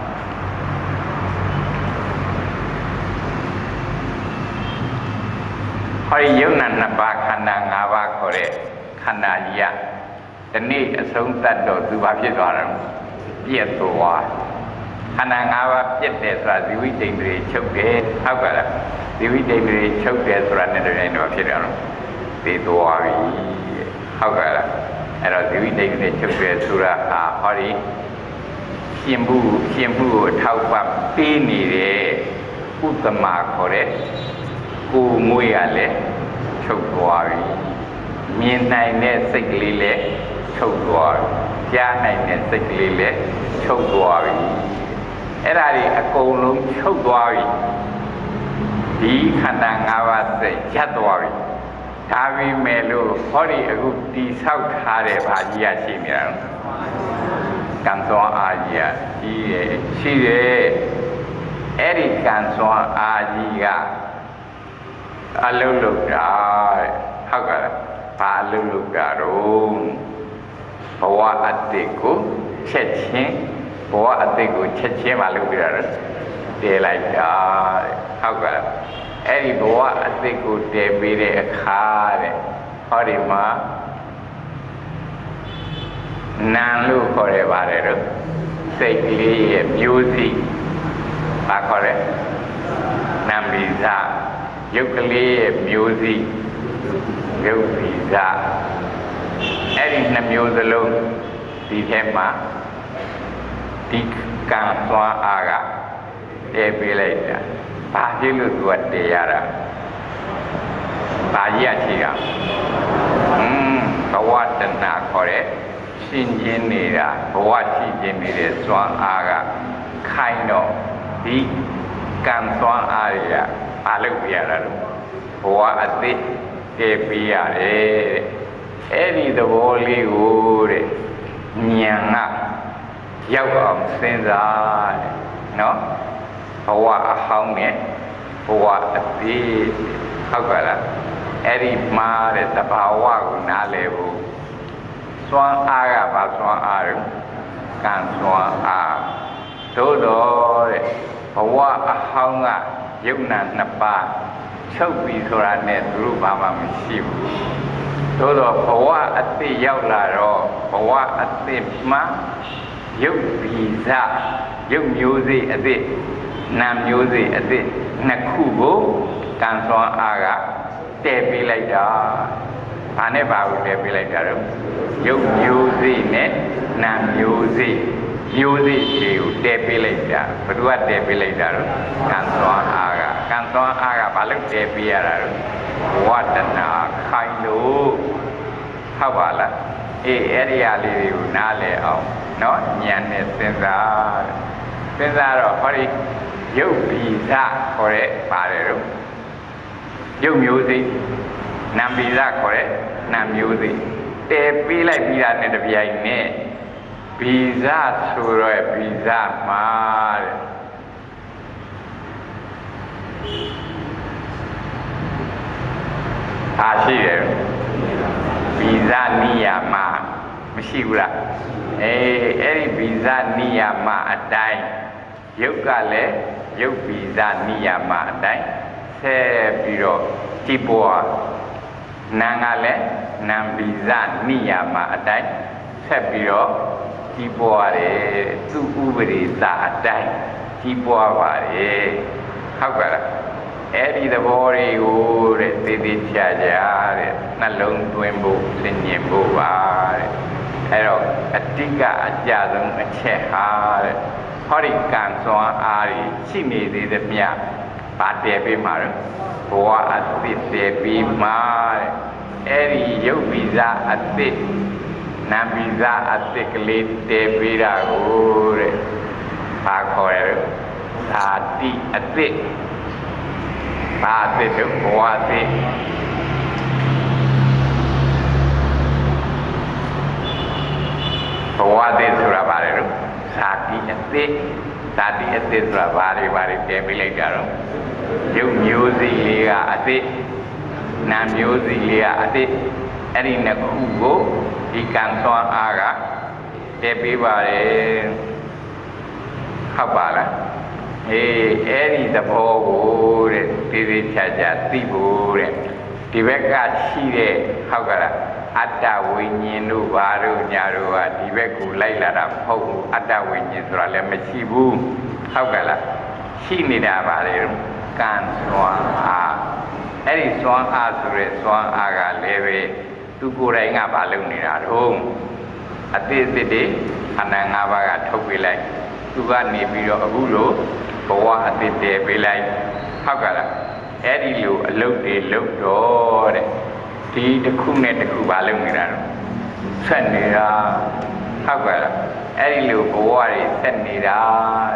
ဟောဒီယုံနာနှစ်ပါးခန္ဓာ၅ပါးခေါ်တဲ့ခန္ဓာကြီးကဒီနေ့အဆုံးသတ်တော့သူဘာဖြစ်သွားတယ်ပြည့်သွားခန္ဓာ၅ပါးပြည့်တယ်ဆိုတာဇီဝိတ္တိတွေချုပ်တယ်ဟုတ်ကဲ့လားဇီဝိတ္တိတွေချုပ်တယ်ဆိုတာနဲ့တည်းတော့ဖြစ်တယ်နော်သိသွားပြီဟုတ်ကဲ့လားအဲ့တော့ဇီဝိတ္တိတွေချုပ်တယ်ဆိုတာဟာဟောဒီရှင်မှုရှင်မှုကိုထောက်ပံ့ပေးနေတဲ့ဥတ္တမခေါ်တဲ့ကိုယ်မွေးရလဲချုပ်သွားပြီမြင်နိုင်တဲ့စိတ်ကလေးလဲချုပ်သွားပြီကြားနိုင်တဲ့စိတ်ကလေးလဲချုပ်သွားပြီအဲ့ဒါတွေအကုန်လုံးချုပ်သွားပြီဒီခန္ဓာ၅ပါးစိတ်ရပ်သွားပြီဒါပေမဲ့လို့ဟောဒီအခုတိဆောက်ထားတဲ့ဘာကြီးရရှိနေတာနော်ကံစွမ်းအားကြီးကကြီးရဲ့ရှိတယ်အဲ့ဒီကံစွမ်းအားကြီးကအလုံးလုံးတာဟုတ်ကဲ့ဘာအလုံးလုံးတာတော့ဘဝအတ္တိကိုချက်ချင်းဘဝအတ္တိကိုချက်ချင်းမလုပ်ပြရတယ်တည်လိုက်တာဟုတ်ကဲ့အဲ့ဒီဘဝအတ္တိကိုတည်ပြီးတဲ့အခါတဲ့ဟောဒီမှာနာလို့ခေါ်ရပါတယ်တော့စိတ်ကလေးရဲ့မျိုးစိဘာခေါ်လဲနာမည်စာရုပ်ကလေးရဲ့မျိုးစိရုပ်စီစာအဲ့ဒီနှမျိုးစလုံးဒီထဲမှာဒီကံစွမ်းအားကတည်ပေးလိုက်တာဘာဖြစ်လို့သူကတည်ရတာဘာကြီးအရှိတာอืมဘဝတဏှာခေါ်တဲ့ရှင်ချင်းနေတာဘဝရှိခြင်းနေတဲ့စွမ်းအားကခိုင်းတော့ဒီကံစွမ်းအားတွေကဘာလို့ပြရတာလဲဘဝအသိတည်ပေးရတယ်တဲ့အဲ့ဒီသဘောလေးကိုတဲ့ဉာဏ်ကရောက်အောင်စဉ်းစားတဲ့နော်ဘဝအဟောင်းနဲ့ဘဝအသေးဟုတ်ကဲ့လားအဲ့ဒီမှာတဲ့သဘာဝကိုနားလည်ဖို့စွမ်းအားကဘာစွမ်းအားလဲကံစွမ်းအားသို့တော်တဲ့ဘဝအဟောင်းကယုံနာနှစ်ပါးချုပ်ပြီးဆိုတာနဲ့သူတို့ဘာမှမရှိဘူးသို့တော့ဘဝအသစ်ရောက်လာတော့ဘဝအသစ်မှာရုပ်ဗီဇရုပ်မျိုးစေ့အသစ်နာမ်မျိုးစေ့အသစ်နှစ်ခုကိုကံစွမ်းအားကတည်ပေးလိုက်တာဘာနဲ့ဘာကိုတည်ပေးလိုက်တာတော့ရုပ်မျိုးစေ့နဲ့နာမ်မျိုးစေ့မျိုးစေ့တွေကိုတည်ပေးလိုက်တာဘယ်သူကတည်ပေးလိုက်တာတော့ကံစွမ်းအားကကံစွမ်းအားကဘာလို့တည်ပေးရတာတော့ဘဝတဏှာခိုင်းလို့ဟုတ်ပါလားအေးအဲ့ဒီအရာလေးတွေကိုနားလည်အောင်နော်ဉာဏ်နဲ့စဉ်းစားစဉ်းစားတော့ဟောဒီရုပ်ဗီဇခေါ်တဲ့ပါတယ်တော့ရုပ်မျိုးစိနာမ်ဗီဇခေါ်တဲ့နာမ်မျိုးစိတည်ပေးလိုက်ပြီးတာနဲ့တပြိုင်နက်ဗီဇဆိုတော့ဗီဇမှာတဲ့အားရှိတယ်ဗီဇနိယမမရှိဘူးလားအေးအဲ့ဒီဗီဇနိယမအတိုင်းရုပ်ကလည်းရုပ်ဗီဇနိယမအတိုင်းဆက်ပြီးတော့ကြည်ပွားနာမ်ကလည်းနာမ်ဗီဇနိယမအတိုင်းဆက်ပြီးတော့ကြည်ပွားတယ်သူဥပရိသအတိုင်းကြည်ပွားပါတယ်ဟုတ်ကဲ့လားအဲ့ဒီသဘောတွေကိုတဲ့သေသေးချာချာတဲ့နှလုံးသွင်းဖို့သိဉ္ဇဉ်ဖို့ပါတဲ့အဲ့တော့အတိကအကြဆုံးအချက်ဟာတဲ့ဟောဒီကံစွမ်းအားကြီးရှိနေသေးသမျှဗာတည်ပေးမှာတော့ဘဝအသစ်တည်ပြီးမှာတဲ့အဲ့ဒီရုပ်ဗီဇအသစ်နာမ်ဗီဇအသစ်ကလေးတည်ပေးတာကိုတဲ့ဘာခေါ်ရလဲဇာတိအသစ်ဘာအသစ်တို့ဘဝအသစ်ဘဝအသစ်ဆိုတာဘာလဲတော့ဇာတိအသစ်ဇာတိအသစ်ဆိုတာဘာတွေဘာတွေတည်ပေးလိုက်ကြတော့ရုပ်မျိုးစိလေးကအသစ်နာမ်မျိုးစိလေးကအသစ်အဲ့ဒီနှစ်ခုကိုဒီကံစွမ်းအားကတည်ပေးပါတယ်ဟုတ်ပါလားအေးအဲ့ဒီသဘောကိုတဲ့သေသေးချာချာသိဖို့တဲ့ဒီဘက်ကရှိတဲ့ဟုတ်ကဲ့လားအတ္တဝိညာဉ်တို့ဘာတို့ညာတို့ကဒီဘက်ကိုလိုက်လာတာမဟုတ်ဘူးအတ္တဝိညာဉ်ဆိုတာလည်းမရှိဘူးဟုတ်ကဲ့လားရှိနေတာပါလေကံစွမ်းအားအဲ့ဒီစွမ်းအားဆိုတဲ့စွမ်းအားကလည်းပဲသူကိုယ်တိုင်ကမလုပ်နေတာတော့အသေးအသေးတွေအနန္တငါးပါးကထုတ်ပေးလိုက်သူကနေပြီးတော့အခုလိုဘဝအသစ်တည်ပေးလိုက်ဟုတ်ကဲ့လားအဲ့ဒီလိုအလုပ်တွေလုပ်တော့တဲ့ဒီတစ်ခုနဲ့တစ်ခုပါလုပ်နေတာတော့ဆက်နေတာဟုတ်ကဲ့လားအဲ့ဒီလိုဘဝတွေဆက်နေတာတဲ့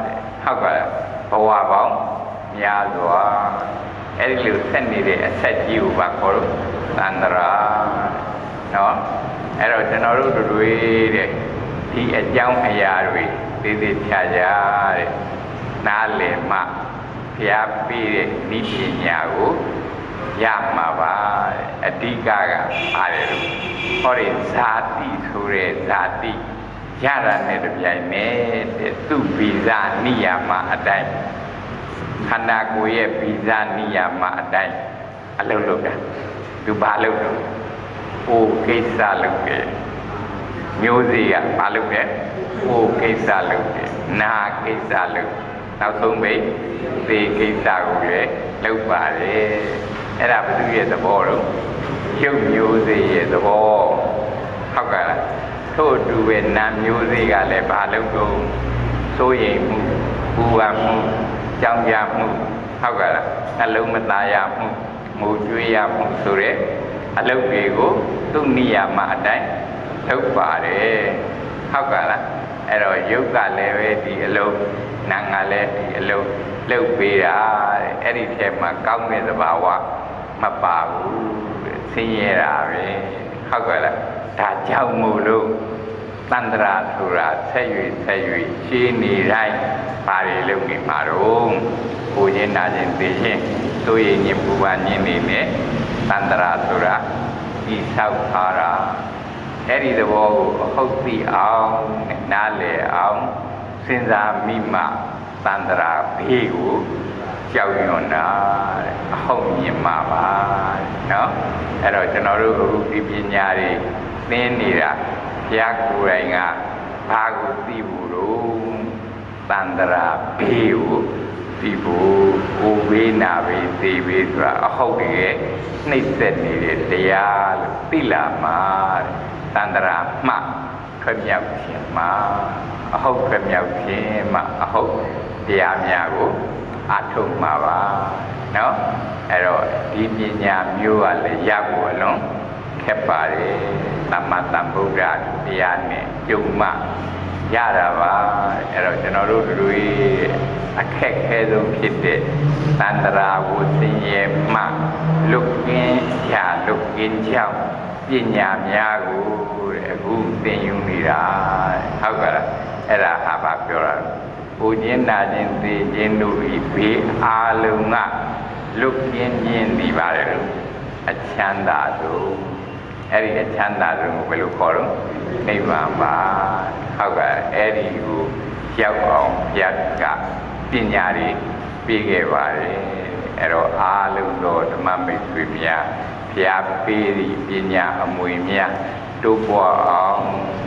ဟုတ်ကဲ့ဘဝပေါင်းများစွာအဲ့ဒီလိုဆက်နေတဲ့အဆက်ကြီးကိုပါခေါ်လို့သန္တရာနော်အဲ့တော့ကျွန်တော်တို့တွေတဲ့ဒီအကြောင်းအရာတွေသေးသေးချာချာတဲ့နားလည်မှဘုရားပေးတဲ့ဤပညာကိုရမှာပါအဓိကကပါတယ်လို့ဟောဒီဇာတိဆိုတဲ့ဇာတိရတာနဲ့တပြိုင်နက်တဲ့သူ့ဗီဇနိယာမအတိုင်းခန္ဓာကိုယ်ရဲ့ဗီဇနိယာမအတိုင်းအလုံးလုံးတာသူဘာလုပ်လို့ဟိုကိစ္စလုပ်တယ်မျိုးစေ့ကဘာလုပ်လဲဟိုကိစ္စလုပ်တယ်နာကိစ္စလုပ်နောက်ဆုံးပိတ်သေကိစ္စကိုလည်းလုပ်ပါတယ်အဲ့ဒါဘုသူရဲ့သဘောတော့ရုပ်မျိုးစေ့ရဲ့သဘောဟုတ်ကဲ့လားထို့အတူပဲနာမျိုးစေ့ကလည်းဘာလုပ်တော့စိုးရိမ်မှုပူပန်မှုကြောင်ကြမှုဟုတ်ကဲ့လားနှလုံးမသားရမှုငိုကြွေးရမှုဆိုတဲ့အလုပ်တွေကိုသူ့နိယာမအတိုင်းလုပ်ပါတယ်ဟုတ်ကဲ့လားအဲ့တော့ယုတ်ကလည်းပဲဒီအလုပ်နာငါလည်းဒီအလုပ်လုပ်ပေးတာတဲ့အဲ့ဒီထဲမှာကောင်းတဲ့သဘာဝမပါဘူးဆင်းရဲတာပဲဟုတ်ကဲ့လားဒါကြောင့်မို့လို့တန္တရာဆိုတာဆက်၍ဆက်၍ရှင်းနေတိုင်းဘာတွေလုပ်နေမှာတော့ကိုချင်းနာချင်းသိချင်းသို့ရင်ညပူပါညင်းနေနဲ့တန္တရာဆိုတာဤဆောက်ထားတာအဲ့ဒီသဘောကိုအဟုတ်သိအောင်နားလည်အောင်စဉ်းစားမိမှတန္တရာဘေးကိုကြောက်ရွံ့တာတဲ့အဟုတ်မြင်မှာပါနော်အဲ့တော့ကျွန်တော်တို့အခုဒီပညာတွေသင်နေတာဘုရားကိုယ်တိုင်ကဘာကိုသိဖို့လို့တန္တရာဘေးကိုသိဖို့ကိုယ်ဘေးနာဘေးသိဘေးဆိုတာအဟုတ်တကယ်နှိမ့်ဆက်နေတဲ့တရားလို့သိလာမှာတန္တရာမှခွမြောက်ခြင်းမှာအဟုတ်ခွမြောက်ခြင်းမှာအဟုတ်တရားများကိုအထုတ်မှာပါနော်အဲ့တော့ဒီပညာမျိုးကလည်းရဖို့အလုံးခက်ပါတယ်သမ္မာသမ္ဗုဒ္ဓတရားနဲ့ကျုံမှရတာပါအဲ့တော့ကျွန်တော်တို့တွေအခက်ခဲဆုံးဖြစ်တဲ့တန္တရာကိုသိရဲ့မှလွတ်ကင်းချလွတ်ကင်းကြောင်းပညာများကိုအခုသင်ယူနေတာဟုတ်ကဲ့လားအဲ့ဒါဟာပါပြောတာပူခြင်းနာခြင်းသိခြင်းတို့ဤဘေးအာလုံးကလွတ်ကင်းခြင်းဒီပါတယ်လို့အချမ်းသာဆုံးအဲ့ဒီအချမ်းသာဆုံးကိုဘယ်လိုခေါ်တော့နိဗ္ဗာန်ပါဟုတ်ကဲ့အဲ့ဒီကိုရောက်အောင်ဘုရားကပညာတွေပေးခဲ့ပါတယ်အဲ့တော့အာလုံးသောဓမ္မမိတ်ဆွေများဘုရားပေးသည့်ပညာအမွေများတိုးပွားအောင်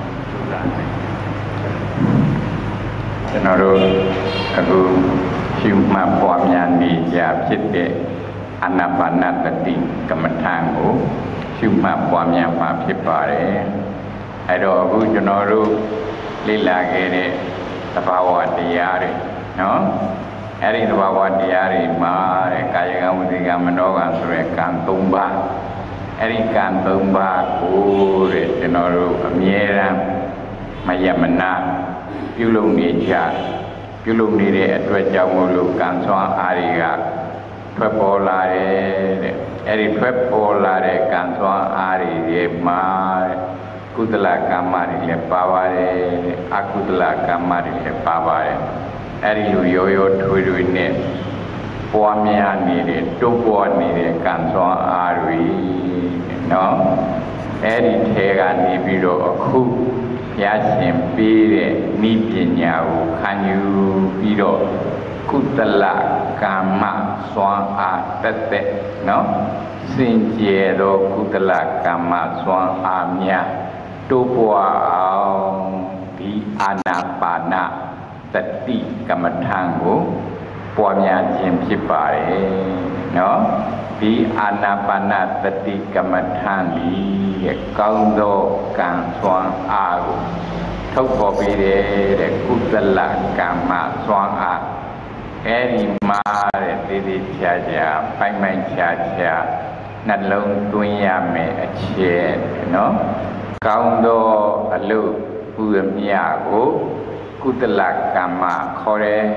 ကျွန်တော်တို့အခုရှုမှတ်ပွားများနေကြဖြစ်တဲ့အာနာပါနသတိကမ္မထာကိုရှုမှတ်ပွားများမှာဖြစ်ပါတယ်အဲ့တော့အခုကျွန်တော်တို့လေ့လာခဲ့တဲ့သဘာဝတရားတွေနော်အဲ့ဒီသဘာဝတရားတွေမှာတဲ့ကာယကံဝစီကံမနောကံဆိုတဲ့ကံ၃ပါးအဲ့ဒီကံ၃ပါးကိုတဲ့ကျွန်တော်တို့အမြဲတမ်းမယမနာပြုလုပ်နေကြပြုလုပ်နေတဲ့အတွက်ကြောင့်မို့လို့ကံစွမ်းအားတွေကထွက်ပေါ်လာတယ်တဲ့အဲ့ဒီထွက်ပေါ်လာတဲ့ကံစွမ်းအားတွေရဲ့မှာကုသလကမ္မတွေလည်းပါပါတယ်အကုသလကမ္မတွေလည်းပါပါတယ်အဲ့ဒီလိုရောရောထွေထွေနဲ့ပွားများနေတဲ့တိုးပွားနေတဲ့ကံစွမ်းအားတွေနော်အဲ့ဒီထဲကနေပြီးတော့အခုဘုရားရှင်ပေးတဲ့ဤပညာကိုခံယူပြီးတော့ကုသလကမ္မစွမ်းအားတက်တဲ့နော်စင်ကြယ်သောကုသလကမ္မစွမ်းအားများတိုးပွားအောင်ဒီအာနာပါနသတိကမ္မထာကိုပွားများခြင်းဖြစ်ပါတယ်နော်ဒီအာနာပါနသတိကမ္မထာရဲ့ကောင်းသောကံစွမ်းအားကိုထုတ်ပေါ်ပြီးတဲ့ကုသလကမ္မစွမ်းအားအဲဒီမှာတဲ့တည်တည်ချာချာပိုင်ပိုင်ချာချာနှလုံးသွင်းရမယ်အချက်နော်ကောင်းသောအလုပ်ပူရမြကိုကုသလကမ္မခေါ်တယ်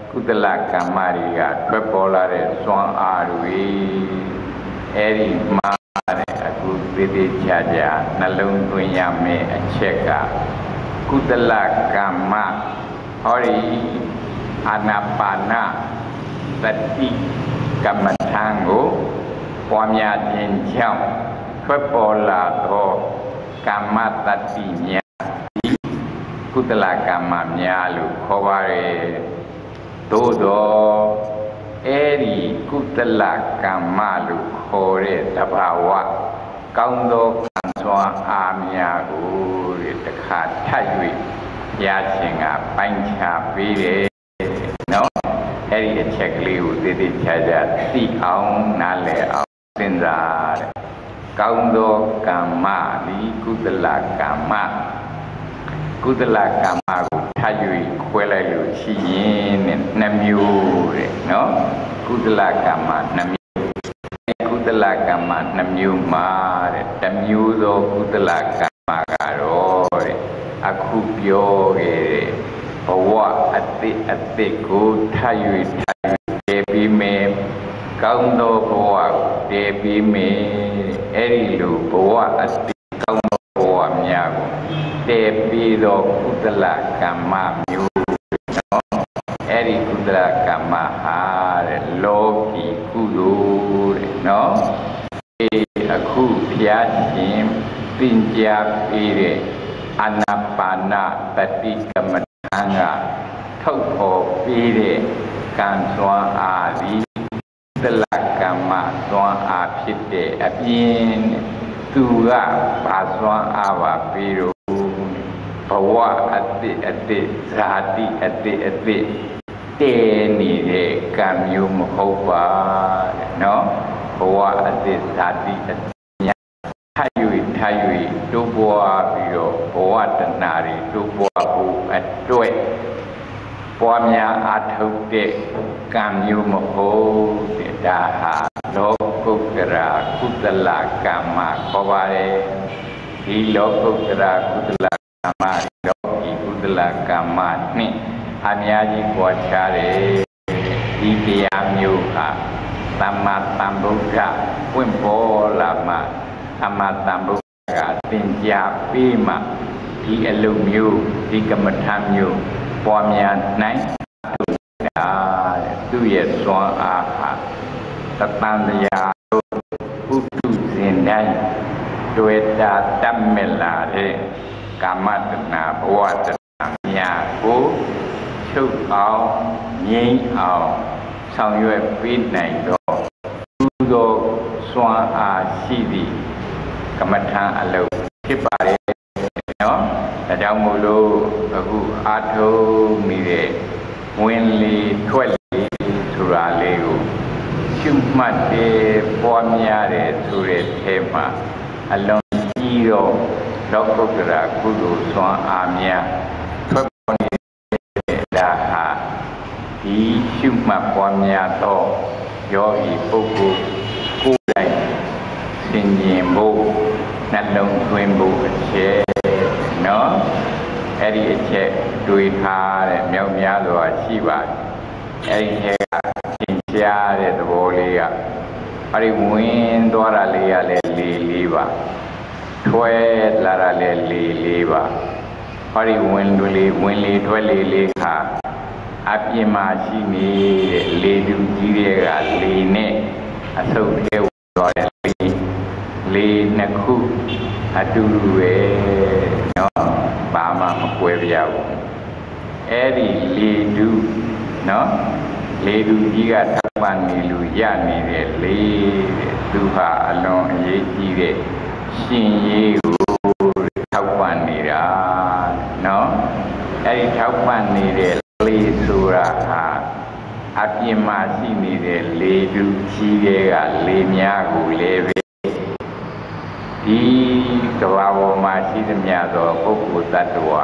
ကုသလကမ္မတွေကပြပေါ်လာတဲ့စွမ်းအားတွေအဲ့ဒီမှာတဲ့အခုသေသေးချာချာနှလုံးသွင်းရမယ်အချက်ကကုသလကမ္မဟောဒီအာနာပါနသတိကမ္မထံကိုပွားများခြင်းကြောင့်ထွက်ပေါ်လာသောကမ္မတတိများဒီကုသလကမ္မများလို့ခေါ်ပါရဲ့သို့သောအဲ့ဒီကုသလကမ္မလို့ခေါ်တဲ့တဘာဝကောင်းသောကံစွမ်းအားများကိုတခါထပ်၍ဘုရားရှင်ကပိုင်းခြားပေးတယ်နော်အဲ့ဒီအချက်ကလေးကိုသေသေးချာချာသိအောင်နားလည်အောင်စဉ်းစားတဲ့ကောင်းသောကမ္မဒီကုသလကမ္မကုသလကမ္မကိုထပ်၍ခွဲလိုက်လို့ရှိရင်နှမျိုးတဲ့နော်ကုသလကမ္မနှမျိုးကုသလကမ္မနှမျိုးမှာတဲ့တစ်မျိုးသောကုသလကမ္မကတော့တဲ့အခုပြောခဲ့တဲ့ဘဝအတိအတိကိုထပ်၍ထပ်၍တည်ပြီးမယ်ကောင်းသောဘဝကိုတည်ပြီးမယ်အဲ့ဒီလိုဘဝအတိကောင်းသောဘဝများကိုတည်ပြီးသောကုသလကမ္မမျိုးနော်အဲ့ဒီကုသလကမ္မဟာတဲ့လောကီကုသိုလ်တဲ့နော်ဒီအခုဘုရားရှင်သင်ကြားပေးတဲ့အာနာပါနတတိကမ္မထံကထုတ်ဖော်ပေးတဲ့ကံစွမ်းအားဒီကုသလကမ္မစွမ်းအားဖြစ်တဲ့အပြင်သူကဘာစွမ်းအားပါပြီးတော့ဘဝအတိအတိဇာတိအတိအတိတည်နေတဲ့ကံမျိုးမဟုတ်ပါတဲ့နော်ဘဝအတိဇာတိအတိညာထပ်၍ထပ်၍တိုးပွားပြီးတော့ဘဝတဏှာတွေတိုးပွားဖို့အတွက်ပွားများအထုတ်တဲ့ကံမျိုးမဟုတ်တဲ့ဒါဟာလောကုတ္တရာကုသလကမ္မခေါ်ပါတယ်ဒီလောကုတ္တရာကုသလကမ္မလောကီကုသလကမ္မနှင့်အများကြီးပွားခြားတယ်ဒီတရားမျိုးဟာသမ္မာသမ္ဗုဒ္ဓပွင့်ပေါ်လာမှသမ္မာသမ္ဗုဒ္ဓကသင်ကြားပေးမှဒီအလုပ်မျိုးဒီကမ္မထမျိုးပွားများနိုင်တာသူရဲ့စွမ်းအားဟာတတန်တရားတို့ဥတုစဉ်တိုင်းတွေ့တာတတ်မြလာတဲ့ကာမတဏဘဝတဏများကိုချုပ်အောင်ငြိမ်းအောင်ဆောင်ရွက်ပေးနိုင်တော့သူသောစွမ်းအားရှိသည့်ကမ္မထအလုပ်ဖြစ်ပါတယ်နော်ဒါကြောင့်မို့လို့အခုအားထုတ်နေတဲ့ဝင်လေထွက်လေဆိုတာလေးကိုရှုမှတ်တယ်ပွားများတယ်ဆိုတဲ့အဲမှာအလုံးကြီးတော့လောကုတ္တရာကုသိုလ်စွမ်းအားများထွက်ပေါ်နေတဲ့ဒါဟာဒီရှုမှတ်ပွားများတော့ယောဂီပုဂ္ဂိုလ်ကိုယ်တိုင်သင်ញင်ဖို့နှလုံးသွင်းဖို့အချက်နော်အဲ့ဒီအချက်တွေးထားတဲ့မြောက်များစွာရှိပါတယ်အဲ့ဒီချက်ကသင်ကြားတဲ့သဘောလေးကအဲ့ဒီဝင်သွားတာလေးကလည်းလေးလေးပါထွက်လာတာလည်းလေးလေးပါအဲ့ဒီဝင်လူလေးဝင်လေးထွက်လေးလေးခါအပြင်မှာရှိနေတဲ့လေတူကြီးတွေကလေနဲ့အဆုပ်ထဲဝင်သွားတဲ့လေလေနှစ်ခုအတူတူပဲနော်ဘာမှမကွဲပြားဘူးအဲ့ဒီလေတူနော်လေတူကြီးကထောက်ပံ့နေလို့ရနေတဲ့လေတဲ့သူဟာအလွန်အရေးကြီးတဲ့ရှင်ရေးကိုထောက်ပံ့နေတာနော်အဲ့ဒီထောက်ပံ့နေတဲ့လေဆိုတာဟာအပြင်မှာရှိနေတဲ့လေတူကြီးတွေကလေများကိုလည်းပဲဒီကဘာပေါ်မှာရှိသမျှသောပုဂ္ဂိုလ်တ attva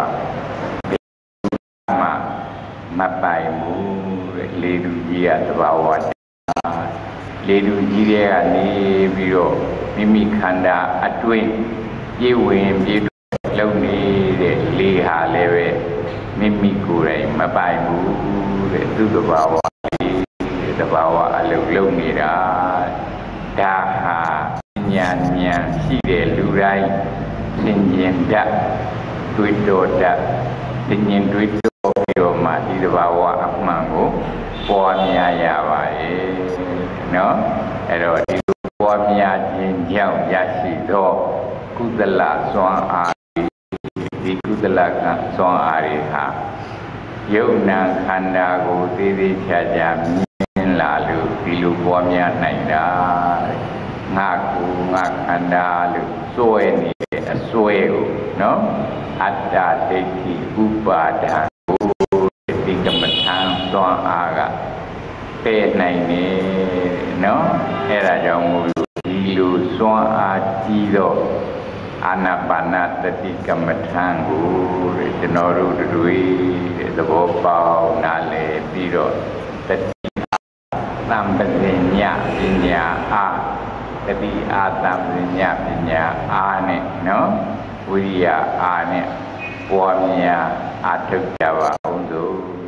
မှာမပိုင်ဘူးတဲ့လေတူကြီးကသဘာဝလေတူကြီးတွေကနေပြီးတော့မိမိခန္ဓာအတွင်းပြေဝင်ပြေလုံနေတဲ့လေဟာလည်းပဲမိမိကိုယ်တိုင်မပိုင်ဘူးတဲ့သူတဘာဝတဘာဝအလုံးလုံးနေတာဒါဟာဉာဏ်ဉာဏ်ရှိတဲ့လူတိုင်းသင်ကျင်တတ်တွေးတော်တတ်သင်ကျင်တွေးတော်ပြီးတော့မှဒီတဘာဝအမှန်ကိုပွားများရပါရဲ့နော်အဲ့တော့ဒီလိုပွားများခြင်းကြောင့်ရရှိသောကုသလစွမ်းအားဒီကုသလကစွမ်းအားတွေဟာယုံနာခန္ဓာကိုသေးသေးချာချာမြင်လာလို့ဒီလိုပွားများနိုင်တာငါကူငါခန္ဓာလို့စွဲနေတဲ့အစွဲကိုနော်အတ္တဒိဋ္ဌိဥပါဒံကိုဒီကမ္မထံစွမ်းအားကပယ်နိုင်နေနော်အဲ့ဒါကြောင့်မို့လို့ဒီလိုစွမ်းအားကြီးတော့အာနာပါနသတိကမ္မထံကိုကျွန်တော်တို့တွေတဲ့သဘောပေါက်နားလည်ပြီးတော့တတိသံပဇင်ညပညာအားတတိအာသံပဇင်ညပညာအားနဲ့နော်ဝိရိယအားနဲ့ပွားများအားထုတ်ကြပါအောင်သို့